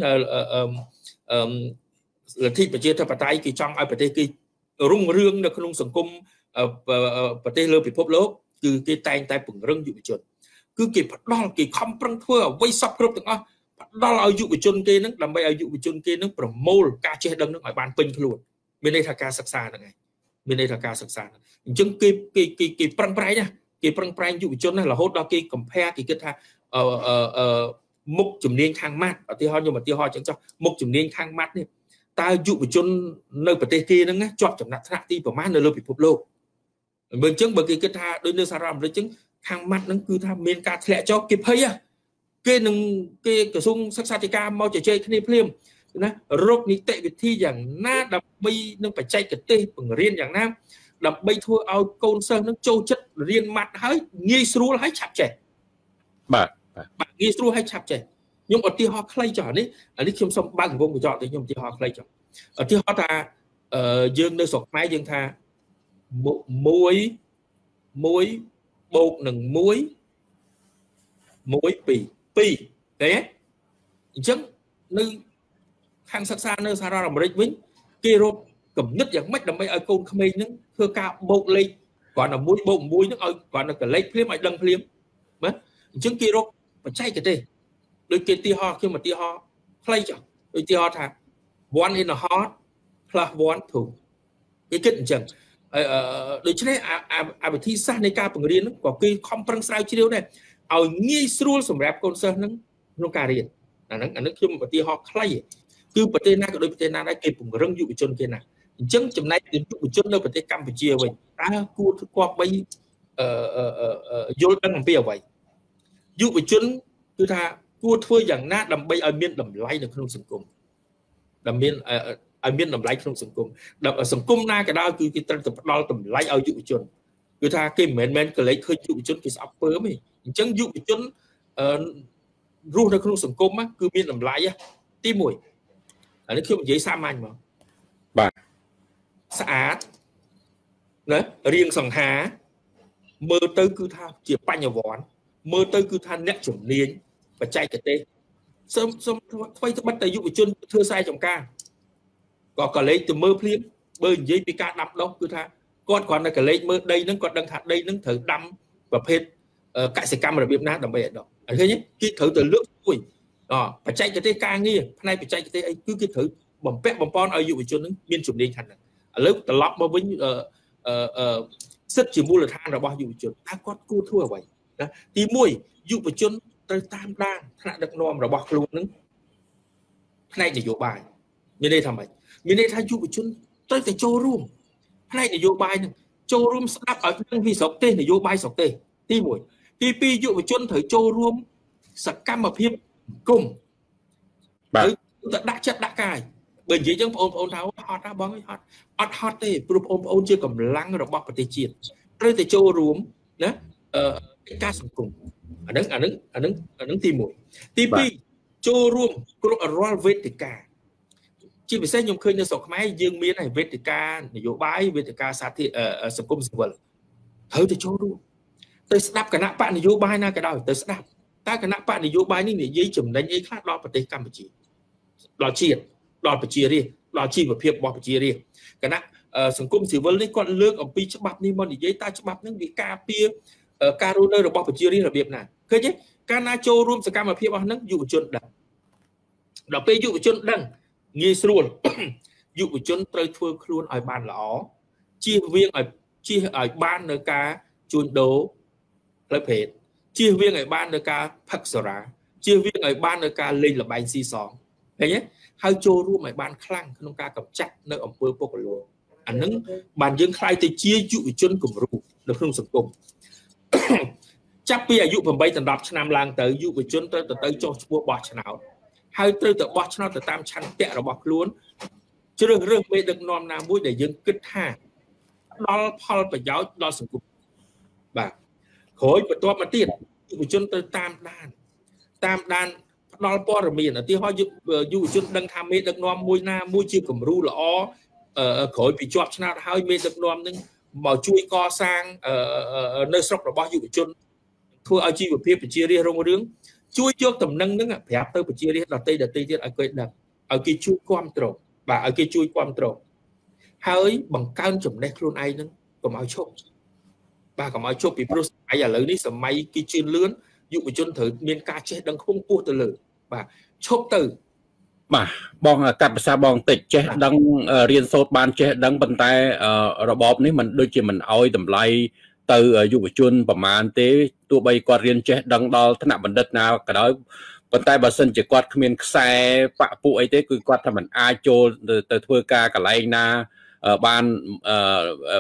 លទ្ធិប្រជាធិបតេយ្យគេចង់ឲ្យប្រទេសគេរុងរឿងនៅក្នុងសង្គមប្រទេសលើពិភពលោកគឺគេតែងតែពង្រឹងយុវជនគឺគេផ្ដល់គេខំប្រឹងធ្វើអ្វីសពគ្រប់ទាំងអស់ផ្ដល់ឲ្យយុវជនគេនឹងដើម្បីឲ្យយុវជនគេនឹងប្រមូលការចេះដឹងនឹងឲ្យបានពេញខ្លួនមានន័យថាការសិក្សាហ្នឹងឯងមានន័យថាការសិក្សាអញ្ចឹងគេប្រឹងប្រែងណាគេប្រឹងប្រែងយុវជនណារហូតដល់គេកំភែគេគិតថាមុខជំនាញខាងម៉ាត់ឧទាហរណ៍ខ្ញុំឧទាហរណ៍អញ្ចឹងចុះមុខជំនាញខាងម៉ាត់នេះតើយុវជននៅប្រទេសគេហ្នឹងណាជាប់ចំណាត់ថ្នាក់ទីប្រមាណនៅលើពិភពលោកបើអញ្ចឹងបើគេគិតថាដូចនៅសហរដ្ឋអាមេរិកអញ្ចឹងខាងម៉ាត់ហ្នឹងគឺថាមានការធ្លាក់ចុះគេភ័យគេនឹងគេក្រសួងសិក្សាធិការមកជជែកគ្នាភ្លាមណារោគនីតិវិធីយ៉ាងណាដើម្បីនឹងបច្ចេកទេសបង្រៀនយ៉ាងណាដើម្បីធ្វើឲ្យកូនសិស្សនឹងចូលចិត្តរៀនម៉ាត់ហើយងាយស្រួលហើយឆាប់ចេះបាទងាយស្រួលហើយឆាប់ចេះខ្ញុំឧទាហរណ៍ខ្លីចុះនេះខ្ញុំសូមបើកវងកញ្ចក់ទៅខ្ញុំឧទាហរណ៍ខ្លីចុះឧទាហរណ៍ថាយើងនៅស្រុកខ្មែរយើងថា1 បូកនឹង1 2 ទេអញ្ចឹងនៅខាងសិក្សានៅសហរដ្ឋអាមេរិកវិញគេរកគំនិតយ៉ាងម៉េចដើម្បីឲ្យកូនក្មេងហ្នឹងធ្វើការបូកលេខគ្រាន់តែ1 បូក 1ហ្នឹងឲ្យគ្រាន់តែកលេខភ្លាមឲ្យដឹងភ្លាមណាអញ្ចឹងគេរកបច្ចេកទេសដូចគេឧទាហរណ៍ខ្ញុំឧទាហរណ៍ខ្លីចុះឧទាហរណ៍ថា 1 in a heart plus 1 2គេគិតអញ្ចឹងដូច្នេះអាវិធីសាស្ត្រនៃការបង្រៀនហ្នឹងក៏គេខំប្រឹងស្រាវជ្រាវដែរឲ្យងាយស្រួលសម្រាប់កូនសិស្សហ្នឹងក្នុងការរៀនអាហ្នឹងខ្ញុំឧទាហរណ៍ខ្លីគឺប្រទេសណាក៏ដូចប្រទេសណាដែរគេពង្រឹងយុវជនគេណាអញ្ចឹងចំណែកយុវជននៅប្រទេសកម្ពុជាវិញតើគួរគប្បីយល់ដឹងអំពីអ្វីយុវជនគឺថាគួរធ្វើយ៉ាងណាដើម្បីឲ្យមានតម្លៃនៅក្នុងសង្គមដើម្បីឲ្យមានតម្លៃក្នុងសង្គមសង្គមណាក៏ដោយគឺគេត្រូវតែផ្ដល់តម្លៃឲ្យយុវជនគឺថាគេមិនមែនកលេចឃើញយុវជនគេស្អប់ពើទេអញ្ចឹងយុវជនរស់នៅក្នុងសង្គមគឺមានតម្លៃទី1អានេះខ្ញុំនិយាយសាមញ្ញមកបាទស្អាតណារៀងសង្ហាមើលទៅគឺថាជាបញ្ញវន្តមើលទៅគឺថាអ្នកជំនាញបច្ចេកទេសសូមធ្វើត្បិតតែយុវជនធ្វើខ្សែចំការក៏កលេចទៅមើលភ្លាមបើនិយាយពីការដាំដុះគឺថាគាត់គ្រាន់តែកលេចមើលដីហ្នឹងគាត់ដឹងថាដីហ្នឹងត្រូវដាំប្រភេទកសិកម្មរបៀបណាដើម្បីឲ្យដុះឃើញគេត្រូវទៅលើកស្ទួយបច្ចេកទេសការងារផ្នែកបច្ចេកទេសអីគឺគេត្រូវបំពាក់បំពន់ឲ្យយុវជននឹងមានជំនាញខាងហ្នឹងឥឡូវត្រឡប់មកវិញសិទ្ធិជាមូលដ្ឋានរបស់យុវជនថាគាត់គួរធ្វើអ្វីណាទី1យុវជនត្រូវតាមដានថ្នាក់ដឹកនាំរបស់ខ្លួននឹងផ្នែកនយោបាយមានន័យថាម៉េចមានន័យថាយុវជនត្រូវតែចូលរួមផ្នែកនយោបាយនឹងចូលរួមស្ដាប់ឲ្យដឹងពីស្រុកទេសនយោបាយស្រុកទេសទី1ទី2យុវជនត្រូវចូលរួមសកម្មភាពគុំបាទទៅដាក់ចិត្តដាក់កាយបើនិយាយចឹងបងប្អូនថាហត់ណាបងអត់ហត់ទេព្រោះបងប្អូនជាកម្លាំងរបស់ប្រទេសជាតិត្រូវតែចូលរួមណាការសង្គមអានឹងទី1ទី2ចូលរួមគ្រប់រាល់វេទិកាជាពិសេសខ្ញុំឃើញនៅស្រុកខ្មែរយើងមានវេទិកានយោបាយវេទិកាសាធារណសង្គមស៊ីវិលត្រូវទៅចូលរួមទៅស្ដាប់គណៈបកនយោបាយណាក៏ដោយទៅស្ដាប់តើគណៈបកនយោបាយនេះនិយាយចំណេញអីខ្លះដល់ប្រទេសកម្ពុជាដល់ជាតិដល់ប្រជារាស្ត្រដល់ជីវភាពរបស់ប្រជារាស្ត្រគណៈសង្គមស៊ីវិលនេះគាត់លើកអំពីច្បាប់នេះមកនិយាយតើច្បាប់ហ្នឹងវាការពារការរស់នៅរបស់ប្រជារាស្ត្ររបៀបណាឃើញទេកាលណាចូលរួមសកម្មភាពរបស់ហ្នឹងយុវជនដឹងដល់ពេលយុវជនដឹងងាយស្រួលយុវជនត្រូវធ្វើខ្លួនឲ្យបានល្អជៀសវាងឲ្យបាននៅការជួញដូរផ្លូវភេទជៀសវាងឲ្យបាននៅការផឹកសុរាជៀសវាងឲ្យបាននៅការលេងល្បែងស៊ីសងឃើញទេហើយចូលរួមឲ្យបានខ្លាំងក្នុងការកម្ចាត់នៅអំពើពុករលួយអានឹងបានយើងខ្លាយទៅជាយុវជនគំរូនៅក្នុងសង្គមចាប់ពីអាយុ8ដល់10ឆ្នាំឡើងទៅយុវជនត្រូវទៅចុះឈ្មោះបោះឆ្នោតហើយត្រូវទៅបោះឆ្នោតទៅតាមឆន្ទៈរបស់ខ្លួនជ្រើសរើសមេដឹកនាំណាមួយដែលយើងគិតថាដល់ផលប្រយោជន៍ដល់សង្គមបាទក្រោយបន្ទាប់មកទៀតយុវជនត្រូវតាមដានផ្ដល់ព័ត៌មានឧទាហរណ៍យុវជនដឹងថាមេដឹកនាំមួយណាមួយជាគំរូល្អក្រោយពីជាប់ឆ្នោតហើយមេដឹកនាំនឹងមកជួយកសាងនៅស្រុករបស់យុវជនធ្វើឲ្យជីវភាពប្រជារាស្ត្ររុងរឿងជួយយកតំណែងហ្នឹងប្រាប់ទៅប្រជារាស្ត្រដទៃទៀតឲ្យគេដឹងឲ្យគេជួយគ្រប់គ្រងបាទឲ្យគេជួយគ្រប់គ្រងហើយបង្កើនចំណេះខ្លួនឯងហ្នឹងកុំឲ្យឈប់បាទកុំឲ្យឈប់ពីព្រោះសម័យឥឡូវនេះសម័យគេជឿនលឿនយុវជនត្រូវមានការចេះដឹងខ្ពង់ខ្ពស់ទៅលើបាទឈប់ទៅបាទបងកាត់ភាសាបងតិចចេះដឹងរៀនសូត្របានចេះដឹងប៉ុន្តែរបបនេះมันដូចជាមិនអោយតម្លៃទៅយុវជនប្រមាណទេទោះបីគាត់រៀនចេះដឹងដល់ថ្នាក់បណ្ឌិតណាក៏ដោយប៉ុន្តែបើសិនជាគាត់គ្មានខ្សែបកពួកអីទេគឺគាត់ថាมันអាចចូលទៅធ្វើការកន្លែងណាបាន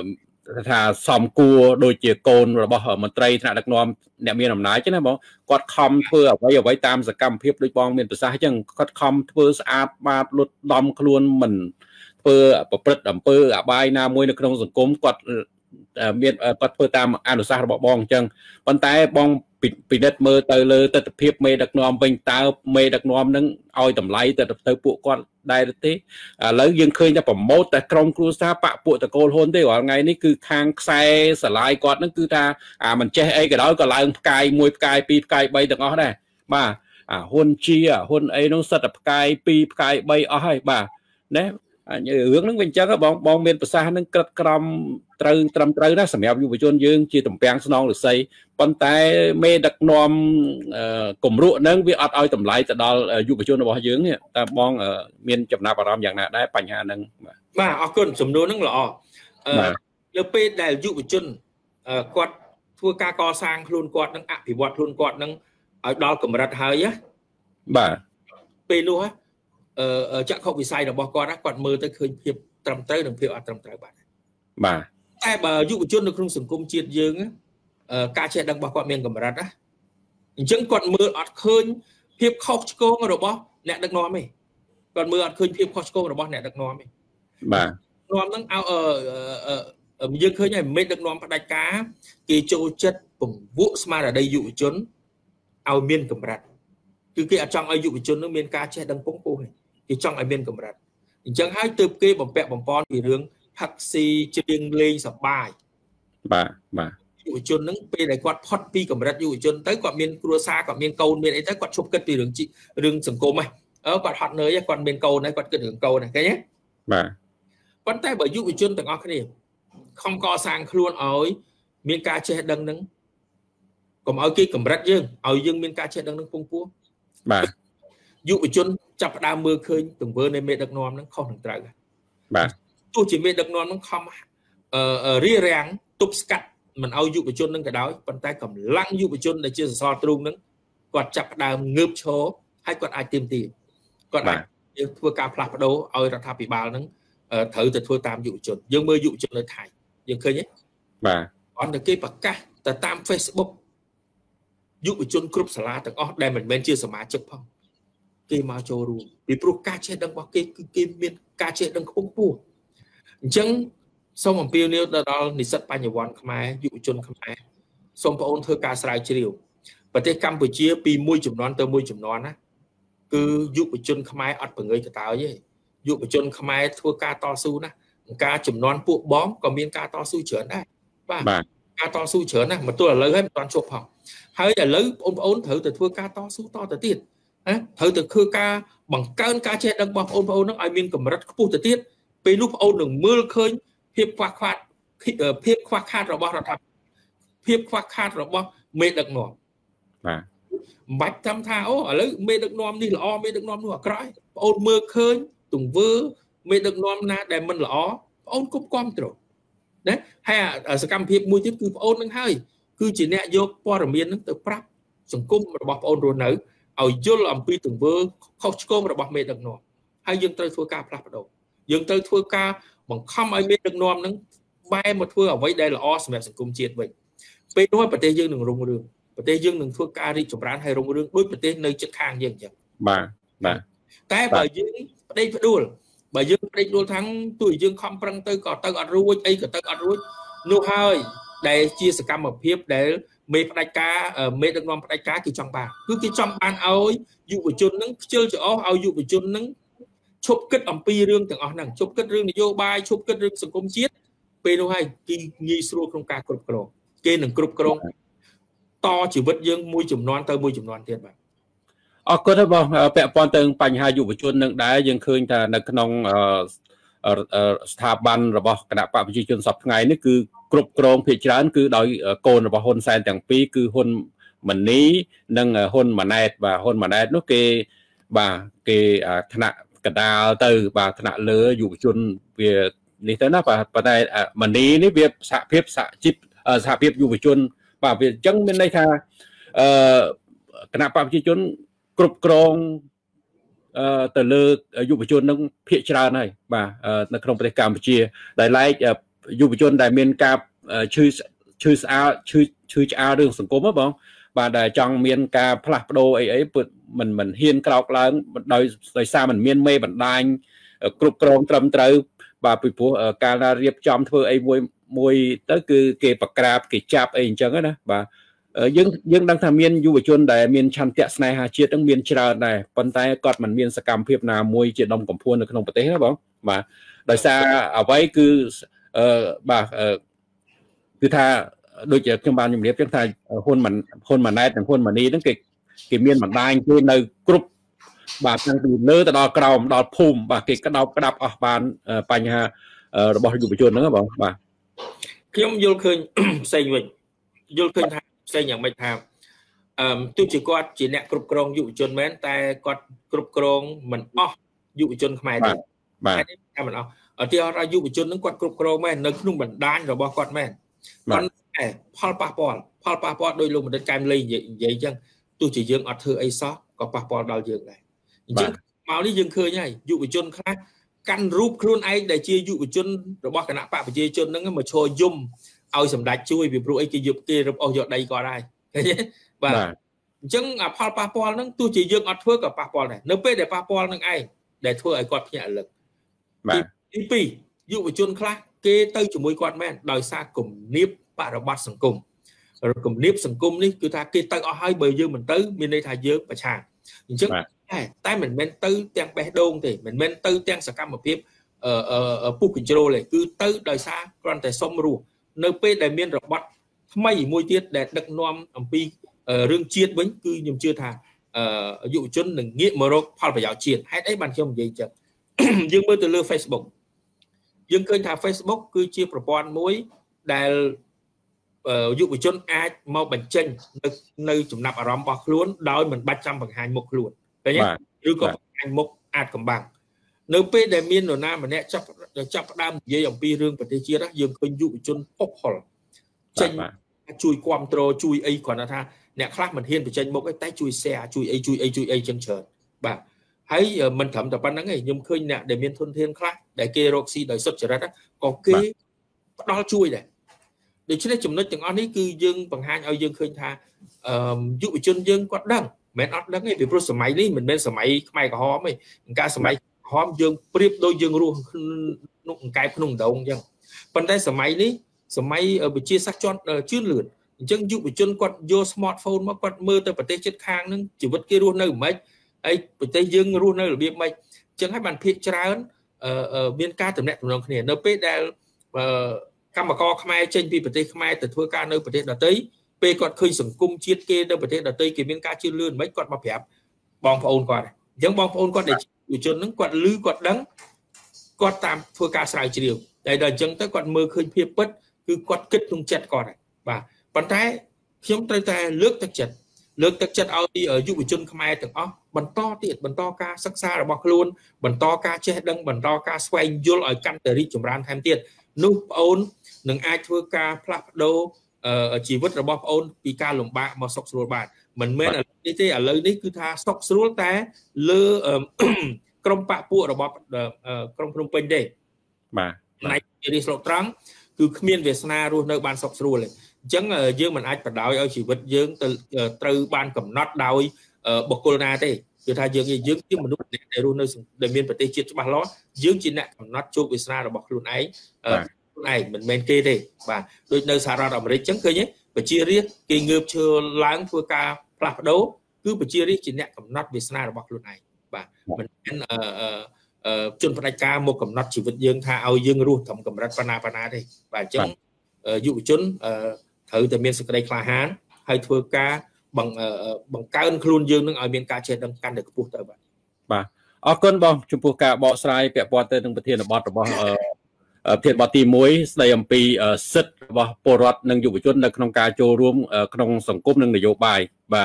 ថាសំគួរដូចជាកូនរបស់មន្ត្រីថ្នាក់ដឹកនាំអ្នកមានអំណាចចឹងណាបងគាត់ខំធ្វើអ្វីតាមសកម្មភាពដូចបងមានប្រសាសន៍ចឹងគាត់ខំធ្វើស្អាតបាតលុតដំខ្លួនមិនធ្វើប្រព្រឹត្តអំពើអបាយណាមួយនៅក្នុងសង្គមគាត់មានគាត់ធ្វើតាមអនុសាសន៍របស់បងអញ្ចឹងប៉ុន្តែបងពិនិត្យមើលទៅលើទស្សនវិជ្ជាមេដឹកនាំវិញតើមេដឹកនាំនឹងឲ្យតម្លៃទៅពួកគាត់ដែរទេឥឡូវយើងឃើញតែប្រម៉ូទតែក្រុមគ្រួសារបពពួកតកូលហ៊ុនទេរាល់ថ្ងៃនេះគឺខាងខ្សែស្រឡាយគាត់នឹងគឺថាមិនចេះអីក៏ដោយក៏ឡើងផ្កាយ1ផ្កាយ2ផ្កាយ3ទាំងអស់ដែរបាទហ៊ុនជាហ៊ុនអីនោះសិតតែផ្កាយ2ផ្កាយ3អស់ហើយបាទណារឿងហ្នឹងវាអញ្ចឹងបងមានប្រសាសន៍ហ្នឹងក្រិតក្រមត្រូវត្រឹមត្រូវណាសម្រាប់យុវជនយើងជាតំពាំងស្នងឫស្សីប៉ុន្តែមេដឹកនាំគម្រក់ហ្នឹងវាអត់ឲ្យតម្លៃទៅដល់យុវជនរបស់យើងនេះតើបងមានចំណាប់អារម្មណ៍យ៉ាងណាដែរបញ្ហាហ្នឹងបាទអរគុណសំណួរហ្នឹងល្អលើពេលដែលយុវជនគាត់ធ្វើការកសាងខ្លួនគាត់នឹងអភិវឌ្ឍខ្លួនគាត់នឹងឲ្យដល់កម្រិតហើយណាបាទពេលនោះចក្ខុវិស័យរបស់គាត់មើលទៅឃើញភាពត្រឹមត្រូវនិងភាពអត់ត្រឹមត្រូវបាទតែបើយុវជននៅក្នុងសង្គមជាតិយើងការចេះដឹងរបស់គាត់មានកម្រិតណាអញ្ចឹងគាត់មើលអត់ឃើញភាពខុសឆ្គងរបស់អ្នកដឹកនាំទេគាត់មើលអត់ឃើញភាពខុសឆ្គងរបស់អ្នកដឹកនាំទេបាទនាំហ្នឹងយើងឃើញហើយមេដឹកនាំផ្ដាច់ការគេចូលចិត្តពង្វក់ស្មារតីយុវជនឲ្យមានកម្រិតគឺគេអត់ចង់ឲ្យយុវជននឹងមានការចេះដឹងពងពោះទេគេចង់ឲ្យមានកម្រិតអញ្ចឹងហើយទើបគេបំពាក់បំពន់ពីរឿងផឹកស៊ីច្រៀងលេងសប្បាយបាទយុវជននឹងពេលដែលគាត់ផុតពីកម្រិតយុវជនទៅគាត់មានគ្រួសារគាត់មានកូនមានអីទៅគាត់ឈប់គិតពីរឿងសង្គមហ្នឹងគាត់ហត់នឿយគាត់មានកូនហើយគាត់គិតរឿងកូនហ្នឹងឃើញទេបាទប៉ុន្តែបើយុវជនទាំងអស់គ្នាខំកសាងខ្លួនឲ្យមានការចេះដឹងហ្នឹងកុំឲ្យគេកម្រិតយើងឲ្យយើងមានការចេះដឹងនឹងពងពោះបាទយុវជនចាប់ផ្ដើមមើលឃើញទង្វើនៃមេដឹកនាំហ្នឹងខុសនឹងត្រូវបាទទោះជាមេដឹកនាំហ្នឹងខំរារាំងទប់ស្កាត់មិនឲ្យយុវជនហ្នឹងក៏ដោយប៉ុន្តែកម្លាំងយុវជនដែលជាសសរទ្រូងហ្នឹងគាត់ចាប់ផ្ដើមងើបឈរហើយគាត់អាចទាមទារគាត់អាចធ្វើការផ្លាស់ប្ដូរឲ្យរដ្ឋាភិបាលហ្នឹងត្រូវទៅធ្វើតាមយុវជនយើងមើលយុវជននៅថៃយើងឃើញទេបាទអត់តែគេប្រកាសទៅតាម Facebook យុវជនគ្រប់សាលាទាំងអស់ដែលមិនមែនជាសមាជិកផងគេមកចូលរួមពីព្រោះការចេះដឹងរបស់គេគឺគេមានការចេះដឹងខ្ពង់ខ្ពស់អញ្ចឹងសូមអំពាវនាវដល់និស្សិតបញ្ញវន្តខ្មែរយុវជនខ្មែរសូមបងប្អូនធ្វើការស្រាវជ្រាវប្រទេសកម្ពុជាពីមួយចំនួនទៅមួយចំនួនណាគឺយុវជនខ្មែរអត់បង្ងើយកតើយទេយុវជនខ្មែរធ្វើការតស៊ូណាការចំនួនពួកបងក៏មានការតស៊ូច្រើនដែរបាទការតស៊ូច្រើនណាស់មកទល់ឥឡូវហើយមិនទាន់ជប់ផងហើយឥឡូវបងប្អូនត្រូវតែធ្វើការតស៊ូតទៅទៀតណាត្រូវតែធ្វើការបង្កើនការចេះដឹងរបស់បងប្អូននឹងឲ្យមានកម្រិតខ្ពស់ទៅទៀតពេលនោះបងប្អូននឹងមើលឃើញភាពខ្វះខាតរបស់រដ្ឋាភិបាលភាពខ្វះខាតរបស់មេដឹកនាំបាទមិនបាច់តាមថាអូឥឡូវមេដឹកនាំនេះល្អមេដឹកនាំនោះអាក្រក់បងប្អូនមើលឃើញទង្វើមេដឹកនាំណាដែលមិនល្អបងប្អូនគ្រប់គាំទ្រណាហើយសកម្មភាពមួយទៀតគឺបងប្អូននឹងហើយគឺជាអ្នកយកព័ត៌មាននឹងទៅប្រាប់សង្គមរបស់បងប្អូនរស់នៅឲ្យយល់អំពីទង្វើខុសឆ្គងរបស់មេដឹកនាំហើយយើងត្រូវធ្វើការផ្លាស់ប្ដូរយើងត្រូវធ្វើការបង្ខំឲ្យមេដឹកនាំនឹងបែរមកធ្វើអ្វីដែលល្អសម្រាប់សង្គមជាតិវិញពេលនោះប្រទេសយើងនឹងរុងរឿងប្រទេសយើងនឹងធ្វើការរីកចម្រើនហើយរុងរឿងដូចប្រទេសនៅជិតខាងយើងអញ្ចឹងបាទតែបើយើងផ្ដេកផ្ដួលបើយើងផ្ដេកផ្ដួលថាំងទោះយើងខំប្រឹងទៅក៏ទៅអត់រួចអីក៏ទៅអត់រួចនោះហើយដែលជាសកម្មភាពដែលមេផ្ដាច់ការមេដឹកនាំផ្ដាច់ការគេចង់បានគឺគេចង់បានឲ្យយុវជននឹងខ្ជិលច្រអូសឲ្យយុវជននឹងឈប់គិតអំពីរឿងទាំងអស់ហ្នឹងឈប់គិតរឿងនយោបាយឈប់គិតរឿងសង្គមជាតិពេលនោះហើយគេងាយស្រួលក្នុងការគ្រប់គ្រងគេនឹងគ្រប់គ្រងតជីវិតយើងមួយចំនួនទៅមួយចំនួនទៀតបាទអរគុណបងពាក់ព័ន្ធទៅបញ្ហាយុវជននឹងដែរយើងឃើញថានៅក្នុងស្ថាប័នរបស់គណៈបកប្រជាជនសពថ្ងៃនេះគឺគ្រប់គ្រងភាគច្រើនគឺដោយកូនរបស់ហ៊ុនសែនទាំងពីរគឺហ៊ុនម៉ាណីនិងហ៊ុនម៉ាណែតបាទហ៊ុនម៉ាណែតនោះគេបាទគេថ្នាក់កដាលទៅបាទថ្នាក់លើយុវជនវានេះទៅណាបាទប៉ុន្តែម៉ាណីនេះវាសហភាពយុវជនបាទវាអញ្ចឹងមានន័យថាគណៈបកប្រជាជនគ្រប់គ្រងទៅលើយុវជននឹងភាគច្រើនហើយបាទនៅក្នុងប្រទេសកម្ពុជាដែលឡែកយុវជនដែលមានការឈឺស្អារឿងសង្គមបងបាទដែលចង់មានការផ្លាស់ប្ដូរអីមិនហ៊ានក្រោកឡើងដោយសារมันមានមេបណ្ដាញគ្រប់គ្រងត្រឹមត្រូវបាទពីព្រោះកាលណារៀបចំធ្វើអីមួយទៅគឺគេប្រក្រាបគេចាប់អីអញ្ចឹងណាបាទយើងដឹងថាមានយុវជនដែលមានឆន្ទៈស្នេហាជាតិនឹងមានច្រើនដែរប៉ុន្តែគាត់មិនមានសកម្មភាពណាមួយជាដុំកំភួននៅក្នុងប្រទេសណាបងបាទដោយសារអ្វីគឺបាទគឺថាដូចខ្ញុំបានជម្រាបចឹងថាហ៊ុនម៉ាណែតនិងហ៊ុនម៉ាណីហ្នឹងគេមានបណ្ដាញគេនៅគ្រប់បាទតាំងពីលើទៅដល់ក្រោមដល់ភូមិបាទគេក្តាប់អស់បានបញ្ហារបស់យុវជនហ្នឹងបងបាទខ្ញុំយល់ឃើញផ្សេងវិញយល់ឃើញថាផ្សេងយ៉ាងម៉េចថាទោះជាគាត់ជាអ្នកគ្រប់គ្រងយុវជនមែនតែគាត់គ្រប់គ្រងមិនអស់យុវជនខ្មែរទេបាទតែមិនអស់ឧទាហរណ៍ថាយុវជនហ្នឹងគាត់គ្រប់គ្រងមែននៅក្នុងបណ្ដាញរបស់គាត់មែនប៉ុន្តែផលប៉ះពាល់ដោយលោកបណ្ឌិតកែមលីនិយាយអញ្ចឹងទោះជាយើងអត់ធ្វើអីសោះក៏ប៉ះពាល់ដល់យើងដែរអញ្ចឹងមកនេះយើងឃើញហើយយុវជនខ្លះកាន់រូបខ្លួនឯងដែលជាយុវជនរបស់គណៈបកប្រជាជនហ្នឹងមកឈរយំឲ្យសម្ដេចជួយពីព្រោះអីគេរឹបអូសយកដីគាត់ហើយឃើញទេបាទអញ្ចឹងផលប៉ះពាល់ហ្នឹងទោះជាយើងអត់ធ្វើក៏ប៉ះពាល់ដែរនៅពេលដែលប៉ះពាល់នឹងឯងដែលធ្វើឲ្យគាត់ភ្ញាក់រលឹកបាទទី2យុវជនខ្លះគេទៅជាមួយគាត់មែនដោយសារគំនាបបរិបត្តិសង្គមគំនាបសង្គមនេះគឺថាគេទៅអស់ហើយបើយើងមិនទៅមានន័យថាយើងប្រឆាំងអញ្ចឹងតែមិនមែនទៅទាំងបេះដូងទេមិនមែនទៅទាំងសកម្មភាពពុះកញ្ជ្រោលទេគឺទៅដោយសារគ្រាន់តែសុំរស់នៅពេលដែលមានរបត់ថ្មីមួយទៀតដែលដឹកនាំអំពីរឿងជាតិវិញគឺខ្ញុំជឿថាយុវជននឹងងាកមករកផលប្រយោជន៍ជាតិហេតុអីបានខ្ញុំនិយាយចឹងយើងមើលទៅលើ Facebook យើងឃើញថា Facebook គឺជាប្រព័ន្ធមួយដែលយុវជនអាចមកបញ្ចេញនៅចំណាប់អារម្មណ៍របស់ខ្លួនដោយមិនបាច់ចាំបង្ហាញមុខខ្លួនឃើញទេឬក៏បង្ហាញមុខអាចកំបាំងនៅពេលដែលមាននរណាម្នាក់ចាប់ផ្ដើមនិយាយអំពីរឿងប្រទេសជាតិយើងឃើញយុវជនពុកហុលចេញជួយគ្រប់គ្រងជួយអីគ្រាន់តែថាអ្នកខ្លះមិនហ៊ានបញ្ចេញមុខទេតែជួយ share ជួយអីចឹងច្រើនបាទហើយមិនត្រឹមតែប៉ុណ្្នឹងទេខ្ញុំឃើញអ្នកដែលមានធនធានខ្លះដែលគេរកស៊ីដោយសុចរិតក៏គេផ្ដល់ជួយដែរដូច្នេះចំណុចទាំងអស់នេះគឺយើងបង្ហាញឲ្យយើងឃើញថាយុវជនយើងគាត់ដឹងមិនអត់ដឹងទេពីព្រោះសម័យនេះមិនមែនសម័យខ្មែរក្រហមទេកាលសម័យក្រហមយើងប្រៀបដូចយើងរស់ក្នុងអង្កែបក្នុងដងអញ្ចឹងប៉ុន្តែសម័យនេះសម័យវិទ្យាសាស្ត្រជឿនលឿនអញ្ចឹងយុវជនគាត់យក smartphone មកគាត់មើលទៅប្រទេសជិតខាងហ្នឹងជីវិតគេរស់នៅមិនខ្មិចហើយប្រទេសយើងរស់នៅរបៀបម៉េចអញ្ចឹងហើយបានភាគច្រើនមានការទំនាក់ទំនងគ្នានៅពេលដែលកម្មករខ្មែរចេញពីប្រទេសខ្មែរទៅធ្វើការនៅប្រទេសដទៃពេលគាត់ឃើញសង្គមជាតិគេនៅប្រទេសដទៃគេមានការជឿនលឿនមិនខ្មិចគាត់មកប្រាប់បងប្អូនគាត់អញ្ចឹងបងប្អូនគាត់ដែលយុវជនហ្នឹងគាត់ឮគាត់ដឹងគាត់តាមធ្វើការស្រាវជ្រាវតែដល់អញ្ចឹងទៅគាត់មើលឃើញភាពពិតគឺគាត់គិតក្នុងចិត្តគាត់ហើយបាទប៉ុន្តែខ្ញុំត្រូវតែលើកទឹកចិត្តឲ្យយុវជនខ្មែរទាំងអស់បន្តការសិក្សារបស់ខ្លួនបន្តការចេះដឹងបន្តការស្វែងយល់ឲ្យកាន់តែរីកចម្រើនថែមទៀតនោះប្អូននឹងអាចធ្វើការផ្លាស់ប្ដូរជីវិតរបស់ប្អូនពីការលំបាកមកសុខស្រួលបានមិនមែនឥឡូវនេះទេឥឡូវនេះគឺថាសុខស្រួលតែលើក្រុមបកពួករបស់ក្រុងភ្នំពេញទេបាទផ្នែករាជស្រុកត្រង់គឺគ្មានវាសនារស់នៅបានសុខស្រួលទេអញ្ចឹងយើងមិនអាចបដ ாய் ឲ្យជីវិតយើងទៅត្រូវបានកំណត់ដោយបុគ្គលណាទេគឺថាយើងជាមនុស្សដែលរស់នៅដែលមានប្រទេសជាតិច្បាស់លាស់យើងជាអ្នកកំណត់ជោគវាសនារបស់ខ្លួនឯងមិនមែនគេទេបាទដូចនៅសហរដ្ឋអាមេរិកអញ្ចឹងឃើញទេប្រជារាស្ត្រគេងើបឈរឡើងធ្វើការផ្លាស់ប្ដូរគឺប្រជារាស្ត្រជាអ្នកកំណត់វាសនារបស់ខ្លួនឯងបាទមិនមែនជនផ្ដាច់ការមកកំណត់ជីវិតយើងថាឲ្យយើងរស់ត្រឹមកម្រិតប៉ុណ្ណាទេបាទអញ្ចឹងយុវជនត្រូវតែមានសេចក្តីក្លាហានហើយធ្វើការបង្កើនខ្លួនយើងនឹងឲ្យមានការចេះដឹងកាន់តែខ្ពស់ទៅបាទអរគុណបងចំពោះការបកស្រាយពាក់ព័ន្ធទៅនឹងប្រធានបទរបស់ប្រធានបទទី1ស្ដីអំពីសិទ្ធិរបស់ពលរដ្ឋនិងយុវជននៅក្នុងការចូលរួមក្នុងសង្គមនិងនយោបាយបាទ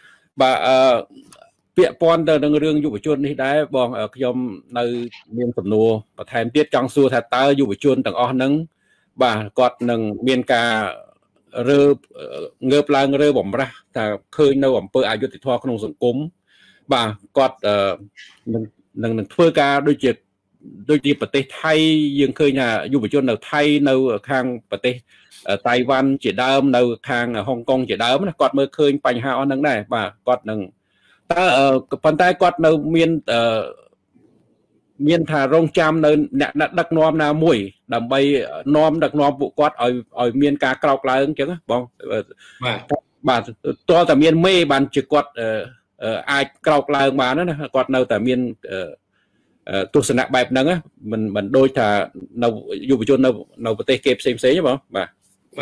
ពាក់ព័ន្ធទៅនឹងរឿងយុវជននេះដែរបងខ្ញុំនៅមានសំណួរបន្ថែមទៀតចង់សួរថាតើយុវជនទាំងអស់ហ្នឹងបាទគាត់នឹងមានការងើបឡើងបំរាស់ថាឃើញនៅអំពើអយុត្តិធម៌ក្នុងសង្គមបាទគាត់នឹងធ្វើការដូចជា đôi đi bờ tây Thái dương khơi nhà du lịch nào Thái nào khang bờ tây Taiwan chỉ đơm nào khang Hong Kong chỉ đơm nó quạt mưa khơi bành hao năng này và quạt năng ta phần tay quạt nào miền thà rong cham nơi đặc nom na mùi đầm bay nom đặc nom vụ quát ở miền cá cọc lại ứng chứ bông bà to tại miền mê bàn trực quát ai cọc lại mà nó quát nào tại miền tu sửa bài nâng á mình đôi thà nào dù bị chôn nào tê kẹp xem xế chứ bông bà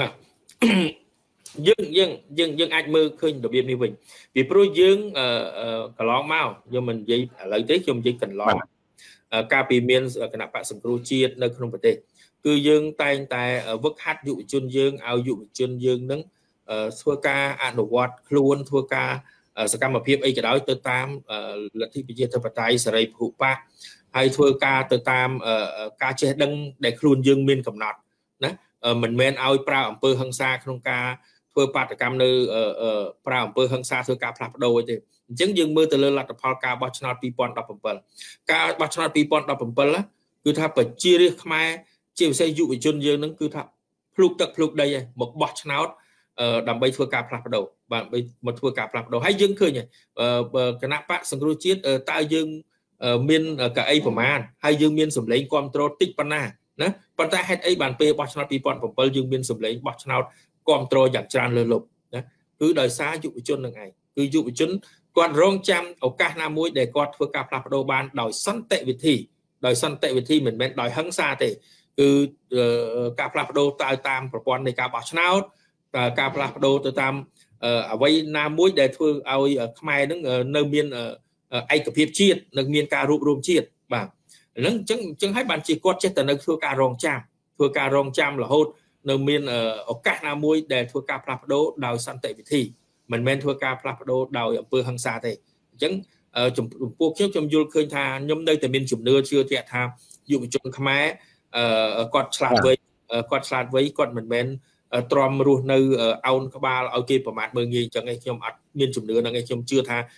dương anh mơ khơi đặc biệt như mình vì pro dương cả lon mau do mình dây lợi thế trong dây cần lon ca pì miên cái nạp bạc sừng cừu chiết nơi không phải cứ dương tay tay vứt hát dụ chôn dương ao dụ chôn dương nâng thua ca ăn đồ quạt luôn thua ca sự cam mà phim ấy cái đó từ tam lật thi bây giờ tay sợi phụ pa hay thua ca từ tam ca che đăng để luôn dương miên cầm nọt nè mình men ao pra ở bờ hăng xa không ca thua pa từ cam nơi pra ở bờ hăng xa thua ca plap đôi thì chứng dương mưa từ lơ lạt phò ca bát nọt pi pon đập bầm ca bát nọt pi pon đập bầm á cứ thà phải chia đi khai chia xây dụ chôn dương nó cứ thà fluk tật fluk đây một bát nọt đầm bay thua ca plap đầu bạn bay một thua ca plap đầu hay dương khơi nhỉ cái nắp bát sừng chiết tại dương miên cả ấy của man hay dương miên sủng lấy control tích pana nè pan ta hết ấy bàn pe bát nọt pi pon bầm dương miên sủng lấy bát nọt control dạng tràn lơ lục cứ đời xa dụ chôn được ngày cứ dụ chôn còn rong chăm ở cả nam mũi để quạt thua cà plap đô ban đòi săn tệ việt thi mình bên đòi hăng xa thì cứ cà plap đô tại tam quan này cà bảo nào cà plap đô từ tam ở vây nam mũi để thua ao ở mai nó nơi miền ai cập hiệp chiết nơi miền cà rôm chiết và nó chứng hết bạn chỉ quạt chết từ nơi thua cà rong chăm là hốt nơi miền ở cả nam mũi để thua cà plap đô đòi săn tệ việt thi mình men thua ca plap đô đào ở bờ hăng xa thì chẳng chủng quốc trước trong du khơi tha nhóm đây từ miền chủng nưa chưa thiệt tha dụ chủng khmer quạt sạt với quạt mình men trom ru nơi ao các ba ao kiaประมาณ 10 nghìn chẳng ngay trong miền chủng nưa là ngay trong chưa tha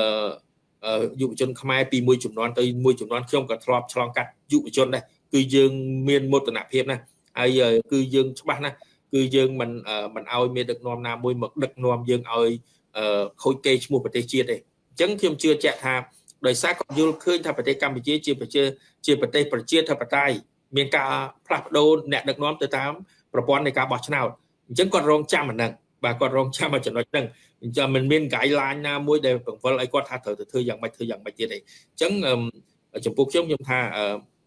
dụ chủng khmer pi môi chủng non tới môi chủng non trong cả trom chlong cắt dụ chủng này cứ dương miền một tận nạp hiệp này ai cứ dương các bạn này cứ dương mình ao miền được nom nam môi mực được nom dương ao khôi cây mua bát chia đây chẳng khi chưa chạy tha đời xa còn du khơi tha bát Campuchia chia bát chia tha bát tai miền ca plap đô nẹt được nom từ tám propon này ca bọt nào chẳng còn rong chăm mà nè bà còn rong chăm mà chẳng nói nè cho mình miền cải lan nam môi đều còn vẫn lại qua tha thở từ thư dạng bạch chia đây chẳng trong cuộc sống trong tha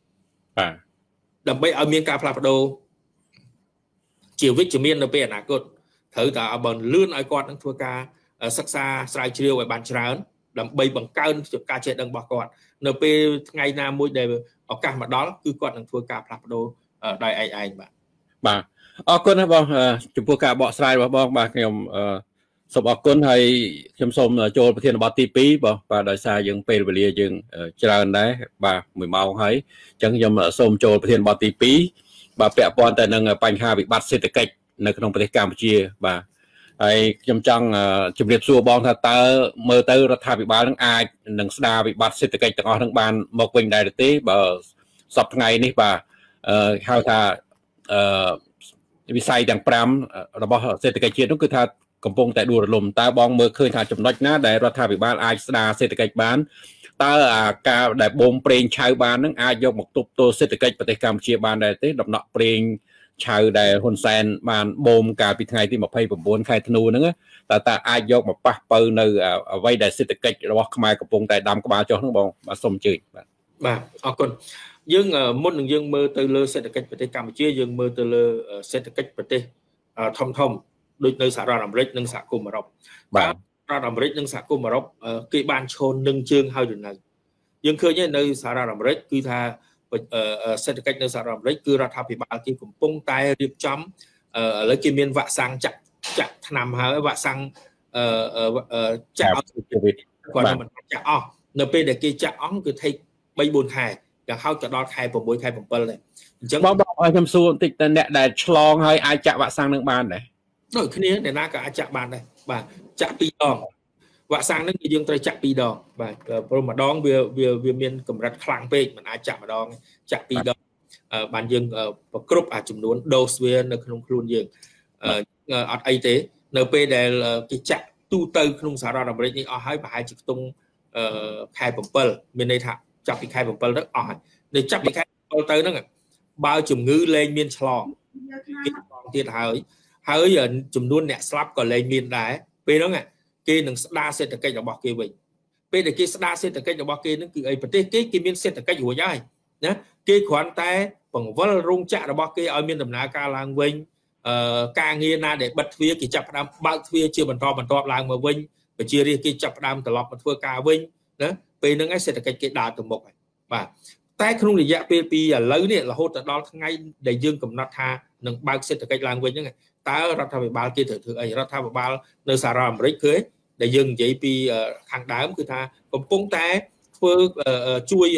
đầm bay ở miền ca plap đô chiều vích chiều miền ở bên nào cốt thử cả bần lươn ai quạt thua ca sắc xa sai chiều ở bàn trán đầm bay bằng cao ca chạy đằng bạc quạt np ngày nào mỗi đều ở cả mặt đó cứ quạt thằng thua ca plap đô đại ai bạn bà con hả bông chụp ca bọ sai bông bà nhom sập con hay chấm sôm choประเทศบอตีปีบ่và đại sa dương pe về lia dương tràn đấy bà mười màu hay chẳng nhom sôm choประเทศบอตีปีbàแปะปอนแต่นึงปัญหาวิบัติเศรษฐกิจในขนมประเทศกัมพูชีบ่ไอ้จำจังจุดเรียบซัวบองถ้าเตอเมื่อเตอรัฐบาลทั้งอายหนังสดาวิบัติเศรษฐกิจต่างทั้งบ้านมกวิ่งได้ตีบ่สอบไงนี่บ่ข่าวท่าวิสัยดังปรามระบบเศรษฐกิจเชียนั่นคือท่ากำปงแต่ดูระลมตาบองเมื่อคืนท่าจำนวนนะได้รัฐบาลอายสดาเศรษฐกิจบ้านตาการได้บ่มเปล่งชาวบ้านนั้นอายยกหมกตุบตัวเศรษฐกิจประเทศกัมพูชีบ้านได้ตีดำเนาะเปล่งชาวได้ฮุนแซนบ้านบ่มการปิดไงที่มาพายผมบนไข่ธนูนั่นไงแต่อายยกมาปะเปิลในไว้ได้เศรษฐกิจระบบขมายกำปงแต่ดำกบาจอทั้งบองมาสมจืดបាទអរគុណយើងមុននឹងយើងមើលទៅលើសេដ្ឋកិច្ចប្រទេសកម្ពុជាយើងមើលទៅលើសេដ្ឋកិច្ចប្រទេសធំដូចនៅសហរដ្ឋអាមេរិកនិងសហគមន៍អឺរ៉ុបបាទរដ្ឋអាមេរិកនិងសហគមន៍អឺរ៉ុបគេបានឈរនឹងជើងហើយនៅយើងឃើញនៅសហរដ្ឋអាមេរិកគឺថាសេដ្ឋកិច្ចនៅសហរដ្ឋអាមេរិកគឺរដ្ឋាភិបាលគេកំពុងតែរៀបចំឥឡូវគេមានវ៉ាក់សាំងចាក់ឆ្នាំហើយវ៉ាក់សាំងចាក់អស់គាត់មិនចាក់អស់នៅពេលដែលគេចាក់អស់គឺថៃ 3-4 ខែយ៉ាងហោចក៏ដល់ខែ 6 ខែ 7 ដែរអញ្ចឹងបងឲ្យខ្ញុំសួរបន្តិចតើអ្នកដែលឆ្លងហើយអាចចាក់វ៉ាក់សាំងនឹងបានដែរដូចគ្នាអ្នកណាក៏អាចចាក់បានដែរបាទចាក់ 2 ដង vạ sang nó dương tới chặt pi đòn và mà đòn về miền cầm rạch khlang pe mình ai chạm mà đòn chặt pi đòn bàn dương và group chủng nón dose về nó không luôn dương ở y tế np để cái chặt tu tư không xả ra là bởi những ở hai và hai chục tung khai bẩm pel miền đây thà chặt bị khai bẩm pel đó ở để chặt bị khai pel tới đó bao chủng ngữ lên miền slò tiệt hơi giờ chủng nón nẹt slap còn lên miền đá pe đó nghe kia nâng đa sẽ được cái đó bỏ kia vậy pe để kia đa sẽ được cái đó bỏ kia nó cứ ấy bật cái miền sẽ được cái của nhai nhá kia khoản tay bằng vỡ rung chạ đó bỏ kia ở miền đầm nà ca lang vinh ca nghe na để bật phía cái chập đam bao phía chưa bận to lang mà vinh và chia đi cái chập đam từ lọp một thưa ca vinh đó pe nó ngay sẽ được cái đà từ một và tay không được dạ pe lấy này là hốt đó ngay để dương cầm nát tha nâng bao sẽ được cái lang vinh như ta ra thay bao kia thử ấy ra thay bao nơi xà ra mấy cưới để dừng vậy pi hàng đám cứ tha còn phong té phơi chui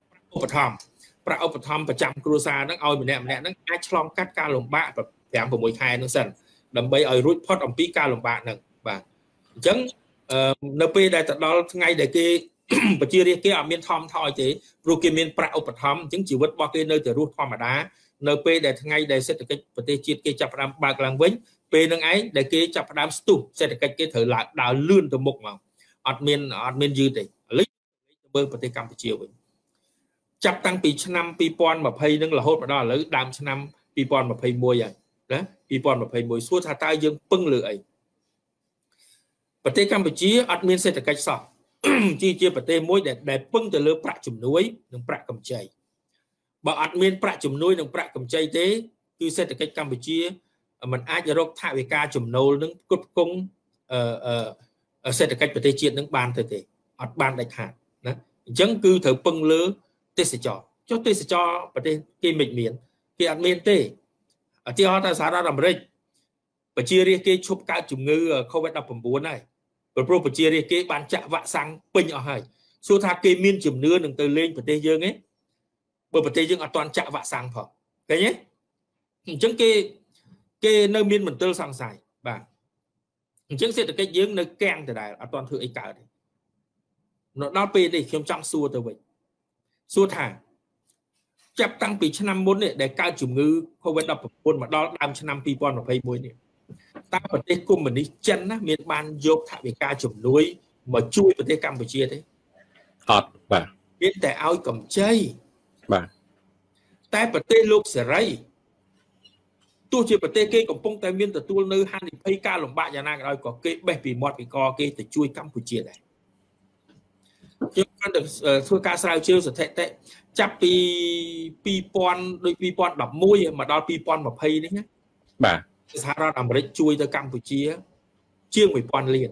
ประจำครูซานั่งเอาแบบนี้นั่งไอ้ฉลองกัดการลงบ้าแบบอย่างผมมวยไทยนั่งสั่นดำไปเอารุ่ยพอดอมปีการลงบ้าหนึ่งบ่าจังนปีได้แต่ดอลไงได้กี่ปัจจัยเรียกกี่มีนทอมทอยจีรูกิมีนประอุปธรรมจังชีวิตบอกกี่เนยจะรู้ธรรมดานปีได้ไงได้เศรษฐกิจประเทศจีนกี่จับดำบางกลางเว้นปีนั่งไอ้ได้กี่จับดำสตูเศรษฐกิจกี่เถอหลักดาวลื่นตัวมุกมาอัดเมียนยืดเลยลิเบอร์ประเทศกัมพูชีเว้นจับตั้งปีชนำปีปอนมาเพย์นึงละโหดมาได้หรือดำชนำปีปอนมาเพย์มวยอย่างนะปีปอนมาเพย์มวยสู้ท่าใต้ยังปึ้งเลยประเทศกัมพูชีอัดเมียนเศรษฐกิจสอบจีเจียประเทศมวยแต่ปึ้งแต่เลือประจุมนุ้ยหนึ่งประกำใจบ่อัดเมียนประจุมนุ้ยหนึ่งประกำใจเต้คือเศรษฐกิจกัมพูชีมันอาจจะรกท่าวิกาจุมโนนึงกุดกงเศรษฐกิจประเทศจีนนึงบานเตะอัดบานได้ขาดนะจังคือเถอปึ้งเลือเตสจอchoเตสจอประเทศกีมิดเมียนกีอัดเมียนเต้ที่เขาทำสารดำริปัจจัยเรียกชุบการจุ่มเงือเขาไว้ดับผมบัวได้ประโปรปัจจัยเรียกบานจะวะสังปิงเอาให้สุดท้ายกีมินจุ่มเนื้อหนึ่งเตยเล่นประเทศเยอะไงประเทศยังอัดตอนจะวะสังพอไงเนี้ยจังกีเนื้อมินเหมือนเตยสังใส่บ้างจังเสร็จแต่กีเยอะเนื้อแกงแต่ได้อัดตอนถือไอ้เก่าเลยเราไปดิเข้มจังซัวตัวไปสู้ทางจับตั้งปีชนำมุนเนี่ยได้การจุ่มงือเขาไว้ดับปนมาดอดำชนำปีปอนมาเพย์มวยเนี่ยตั้งประเทศกุมเหมือนนี้จันนะเมียนบานยกถ่ายการจุ่มนุ้ยมาช่วยประเทศกัมพูชีได้ฮอตบ่าเมียนแต่เอากำใจบ่าแต่ประเทศโลกเสรีตัวเชื่อประเทศเกย์กับปงแต่เมียนแต่ตัวเนื้อหันเพย์การหลงบ้าอย่างนั้นเราก็เกย์แบบปีมอดปีกอเกย์แต่ช่วยกัมพูชีได้ยังการเพื่อการสลายเชื่อสุดแท้จับปีปอนโดยปีปอนดับมุ้ยมาดอปีปอนมาเพย์นี่ไงบ่าสหรัฐอเมริกาช่วยตัวกัมพูชีเชื่อปีปอนเรียน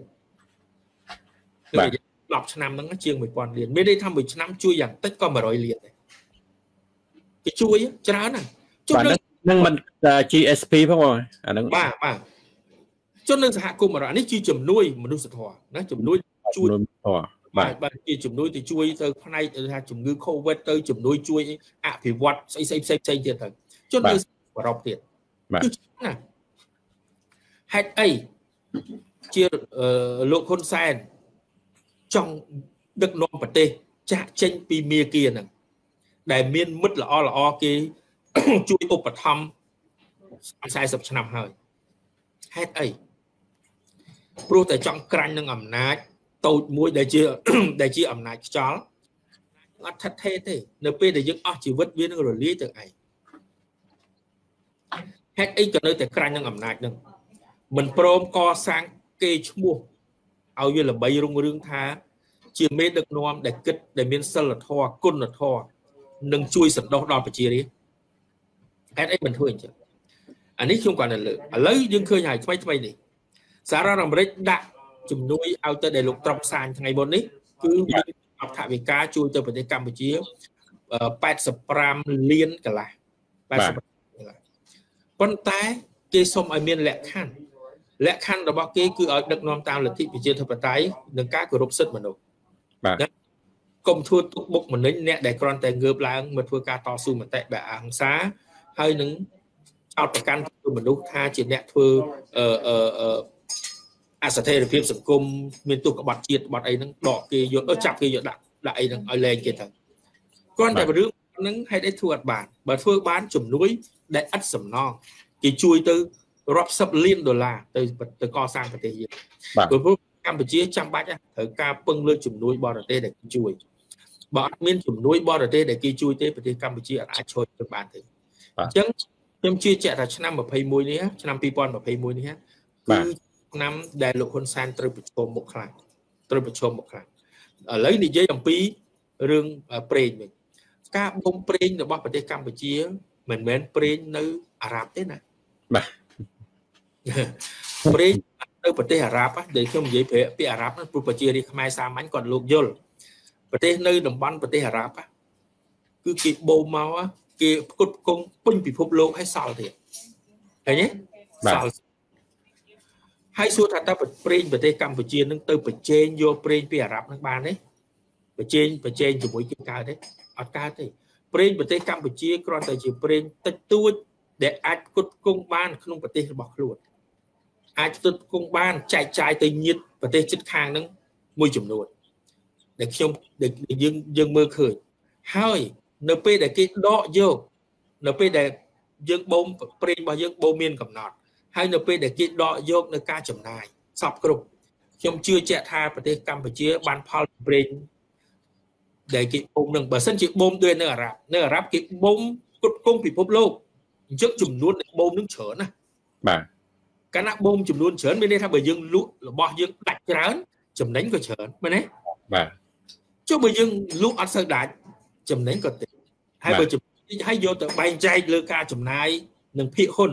หลับชนะนั้นเชื่อปีปอนเรียนไม่ได้ทำปีชนะช่วยอย่างตั้งก็มาร้อยเรียนเลยช่วยจะร้านน่ะจุดนึงมันGSP พ่ออันนั้นบ้าจุดนึงสหกรมอะไรนี่ชื่อจุ่มนุ้ยมนุษย์ทอนะจุ่มนุ้ยช่วยบ้านที่จุ่มนุ้ยที่ช่วยเธอภายในจุ่มนุ้ยโควิดเธอจุ่มนุ้ยช่วยอภิวัตใส่เดียวเถอะจนเลยเราเปลี่ยนคือน่ะให้ไอ้เชี่ยโลกคนแซนจ้องดึกนมประเทศจะเช่นปีเมียเกียร์น่ะได้เมียนมุดละอ้อกีช่วยอุปธรรมใส่สับชนำให้ไอ้โปรแต่จ้องกรันนึงอำนาจตูดมวยได้เชี่ยอำนาจจ้าอัดทัดเทเต้เนื้อเป็นได้ยังอ้อชีวิตเวียนก็รีจากไอ้ก็เลยแต่กรันนึงอำนาจนึงมันพร้อมก่อสร้างเกจมัวเอาอยู่ละใบรุ่งเรืองท้าเชี่ยเมดึกนอมได้กึศได้เมียนสลัดทอกุนละทอนึงช่วยสันดอกดอไปเชี่ยนี้ไอ้มันช่วยจ้ะอันนี้ช่วงก่อนนั่นเลยแล้วยังเคยหายไม่ดิสาระอเมริกาจุ่มนุ้ยเอาแต่ได้ลูกตรอกสารไงบนนี้คืออับถ่ายวิกาช่วยตัวประเทศกัมพูชี80 เลียนกันละ80คนตายเกสมไอเมียนแหละขั้นระบบเกคือเอาดักนอมตามหลักที่พิจารณาประเทศหนึ่งการกรุบสิทธิ์มนุษย์กรมทัวร์ตุกบุกมันนี้เนี่ยได้กรอนแต่เงือบล้างมาทัวร์การต่อสู้มาแต่แบบอังซาให้หนึ่งเอาประกันตัวมนุษย์ท่าจีเนี่ยทัวร์អសថិរភាពសង្គមមានទស្សនបទជាតិបទអីហ្នឹងដកគេយកចាប់គេយកដាក់អីហ្នឹងឲ្យលែងគេទៅគ្រាន់តែរឿងហ្នឹងហេតុអីធ្វើអត់បានបើធ្វើបានជំនួយដែលឥតសំណងគេជួយទៅរាប់សិបលានដុល្លារទៅកសាងប្រទេសយើងព្រោះកម្ពុជាចាំបាច់ត្រូវការពឹងលើជំនួយបរទេសដែលគេជួយបើអត់មានជំនួយបរទេសដែលគេជួយទេប្រទេសកម្ពុជាអាចឈរទៅបានទេអញ្ចឹងខ្ញុំជឿជាក់ថាឆ្នាំ21នេះឆ្នាំ2021នេះគឺឆ្នាំដែលលោកហ៊ុនសែនត្រូវប្រឈមមុខខ្លាំងឥឡូវនិយាយអំពីរឿងប្រេងវិញការបូមប្រេងរបស់ប្រទេសកម្ពុជាមិនមែនប្រេងនៅអារ៉ាប់ទេណាបាទប្រេងនៅប្រទេសអារ៉ាប់ដែលខ្ញុំនិយាយពីអារ៉ាប់ហ្នឹងព្រោះប្រជារាស្ត្រខ្មែរសាមញ្ញគាត់លោកយល់ប្រទេសនៅតំបន់ប្រទេសអារ៉ាប់គឺគេបូមមកគេផ្គត់ផ្គង់ពេញពិភពលោកឲ្យសល់ទៀតឃើញទេសល់ហើយសួរថាតើប្រេងប្រទេសកម្ពុជានឹងទៅប្រជែងយកប្រេងពីអារ៉ាប់នឹងបានទេប្រជែងជាមួយគេកើតទេអត់កើតទេប្រេងប្រទេសកម្ពុជាគ្រាន់តែជាប្រេងតិចតួចដែលអាចផ្គត់ផ្គង់បានក្នុងប្រទេសរបស់ខ្លួនអាចផ្គត់ផ្គង់បានចែកចាយទៅញាតិប្រទេសជិតខាងហ្នឹងមួយចំនួនដែលយើងមើលឃើញហើយនៅពេលដែលគេដកយកនៅពេលដែលយើងបូមប្រេងរបស់យើងបូមមានកំណត់ហើយនៅពេលដែលគេដកយកនៅការចំណាយសពគ្រប់ខ្ញុំជឿជាក់ថាប្រទេសកម្ពុជាបានផលប្រេងដែលគេបូមនឹងបើសិនជាបូមដូចនៅអារ៉ាប់គេបូមគ្រប់គ្រងពិភពលោកអញ្ចឹងចំនួនដែលបូមនឹងច្រើនណាបាទកាលណាបូមចំនួនច្រើនមានន័យថាបើយើងលក់របស់យើងដាច់ច្រើនចំណេញក៏ច្រើនមែនទេបាទចុះបើយើងលក់អត់សូវដាច់ចំណេញក៏តិចហើយបើចំណេញហើយយកទៅបែងចែកលើការចំណាយនិងភាគហ៊ុន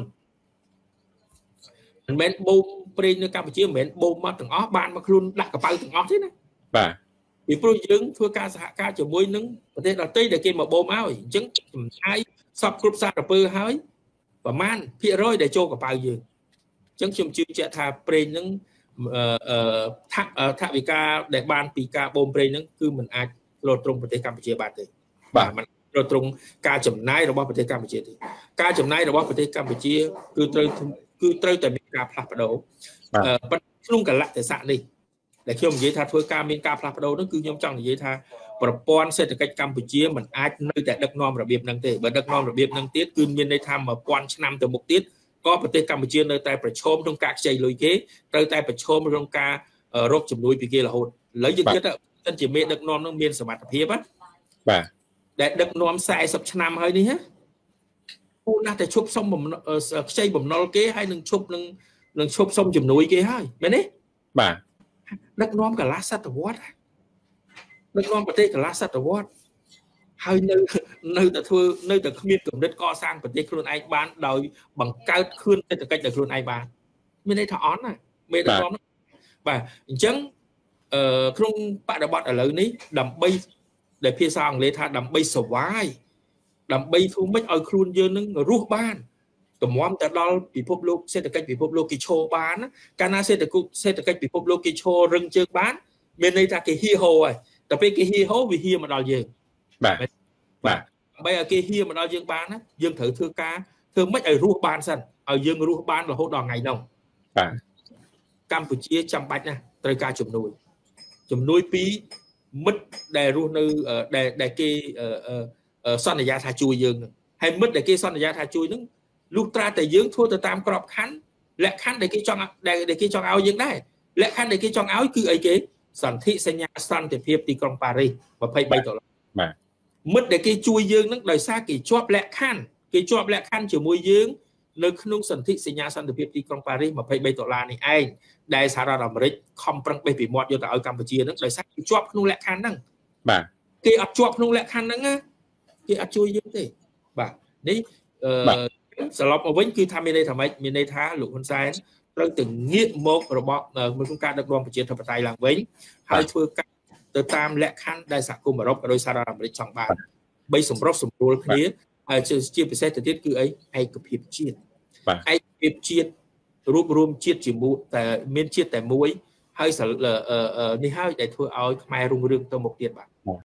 មិនមែនបូមប្រេងនៅកម្ពុជាមិនមែនបូមមកទាំងអស់បានមកខ្លួនដាក់កប៉ៅទាំងអស់ទេណាបាទពីព្រោះយើងធ្វើការសហការជាមួយនឹងប្រទេសដទៃដែលគេមកបូមឲ្យអញ្ចឹងចំណាយសពគ្រប់សារពើហើយប្រមាណភាគរយដែលចូលកប៉ៅយើងអញ្ចឹងខ្ញុំជឿជាក់ថាប្រេងហ្នឹងថវិកាដែលបានពីការបូមប្រេងហ្នឹងគឺมันអាចទ្រទ្រង់ប្រទេសកម្ពុជាបានទេបាទมันទ្រទ្រង់ការចំណាយរបស់ប្រទេសកម្ពុជាទេការចំណាយរបស់ប្រទេសកម្ពុជាគឺត្រូវតែមានការផ្លាស់ប្ដូរប៉ុន្តែក្នុងកលៈទេសៈនេះដែលខ្ញុំនិយាយថាធ្វើការមានការផ្លាស់ប្ដូរនោះគឺខ្ញុំចង់និយាយថាប្រព័ន្ធសេដ្ឋកិច្ចកម្ពុជាមិនអាចនៅតែដឹកនាំរបៀបហ្នឹងទេបើដឹកនាំរបៀបហ្នឹងទៀតគឺមានន័យថា1000ឆ្នាំទៅមុខទៀតក៏ប្រទេសកម្ពុជានៅតែប្រឈមក្នុងការខ្ចីលុយគេត្រូវតែប្រឈមក្នុងការរកជំនួយពីគេរហូតឥឡូវយើងគិតថាជាមេដឹកនាំនឹងមានសមត្ថភាពបាទដែលដឹកនាំ40ឆ្នាំហើយនេះណាគូណាស់តែឈប់សុំខ្ចីបំណុលគេហើយនឹងឈប់សុំជំនួយគេហើយមែនទេបាទដឹកនាំកន្លះសតវត្សដឹកនាំប្រទេសកន្លះសតវត្សហើយនៅតែគ្មានកម្រិតកសាងប្រទេសខ្លួនឯងបានដោយបង្កើតខឿនសេដ្ឋកិច្ចដោយខ្លួនឯងបានមានន័យថាអន់ណាមេដឹកនាំបាទអញ្ចឹងក្នុងបរិបទឥឡូវនេះដើម្បីដែលភាសាអង់គ្លេសថាដើម្បី survive ដើម្បីធ្វើម៉េចឲ្យខ្លួនយើងនឹងរស់បានតម្រាំទៅដល់ពិភពលោកសេដ្ឋកិច្ចពិភពលោកគេឈរបានកាលណាសេដ្ឋកិច្ចពិភពលោកគេឈររឹងជើងបានមានន័យថាគេហៀហោហើយតែពេលគេហៀហោវាហៀមកដល់យើងបាទដើម្បីឲ្យគេហៀមកដល់យើងបានណាយើងត្រូវធ្វើម៉េចឲ្យរស់បានសិនឲ្យយើងរស់បានរហូតដល់ថ្ងៃនោះបាទកម្ពុជាចាំបាច់ណាត្រូវការជំនួយពីមិត្តដែលរស់នៅដែលគេសន្យាថាជួយយើងនឹងហើយមិត្តដែលគេសន្យាថាជួយនឹងលុះត្រាតែយើងធ្វើទៅតាមក្របខ័ណ្ឌលក្ខខណ្ឌដែលគេចង់ឲ្យយើងដែរលក្ខខណ្ឌដែលគេចង់ឲ្យគឺអីគេសន្ធិសញ្ញាសន្តិភាពទីក្រុងប៉ារីស$23 បាទមិត្តដែលគេជួយយើងនឹងដោយសារគេជាប់លក្ខខណ្ឌជាមួយយើងនៅក្នុងសន្ធិសញ្ញាសន្តិភាពទីក្រុងប៉ារីស$23នេះឯងដែលសហរដ្ឋអាមេរិកខំប្រឹងបេះពីមាត់យកទៅឲ្យកម្ពុជានឹងដោយសារគេជាប់ក្នុងលក្ខខណ្ឌហ្នឹងបាទគេអត់ជាប់ក្នុងលក្ខខណ្ឌហ្នឹងណាគេអត់ជួយយើងទេបាទនេះសរុបមកវិញគឺថាមានន័យថាម៉េចមានន័យថាលោកហ៊ុនសែនត្រូវទៅងាកមករបស់ក្នុងការដឹកនាំប្រជាធិបតេយ្យឡើងវិញហើយធ្វើការទៅតាមលក្ខខណ្ឌដែលសហគមន៍អឺរ៉ុបក៏ដោយសហរដ្ឋអាមេរិកចង់បានបីសម្រុះសម្រួលគ្នាហើយជាពិសេសទៅទៀតគឺឯកភាពជាតិឯកភាពជាតិរួបរวมជាតិជាមួយតែមានជាតិតែមួយហើយនេះហើយដែលធ្វើឲ្យខ្មែររុងរឿងទៅមុខទៀតបាទ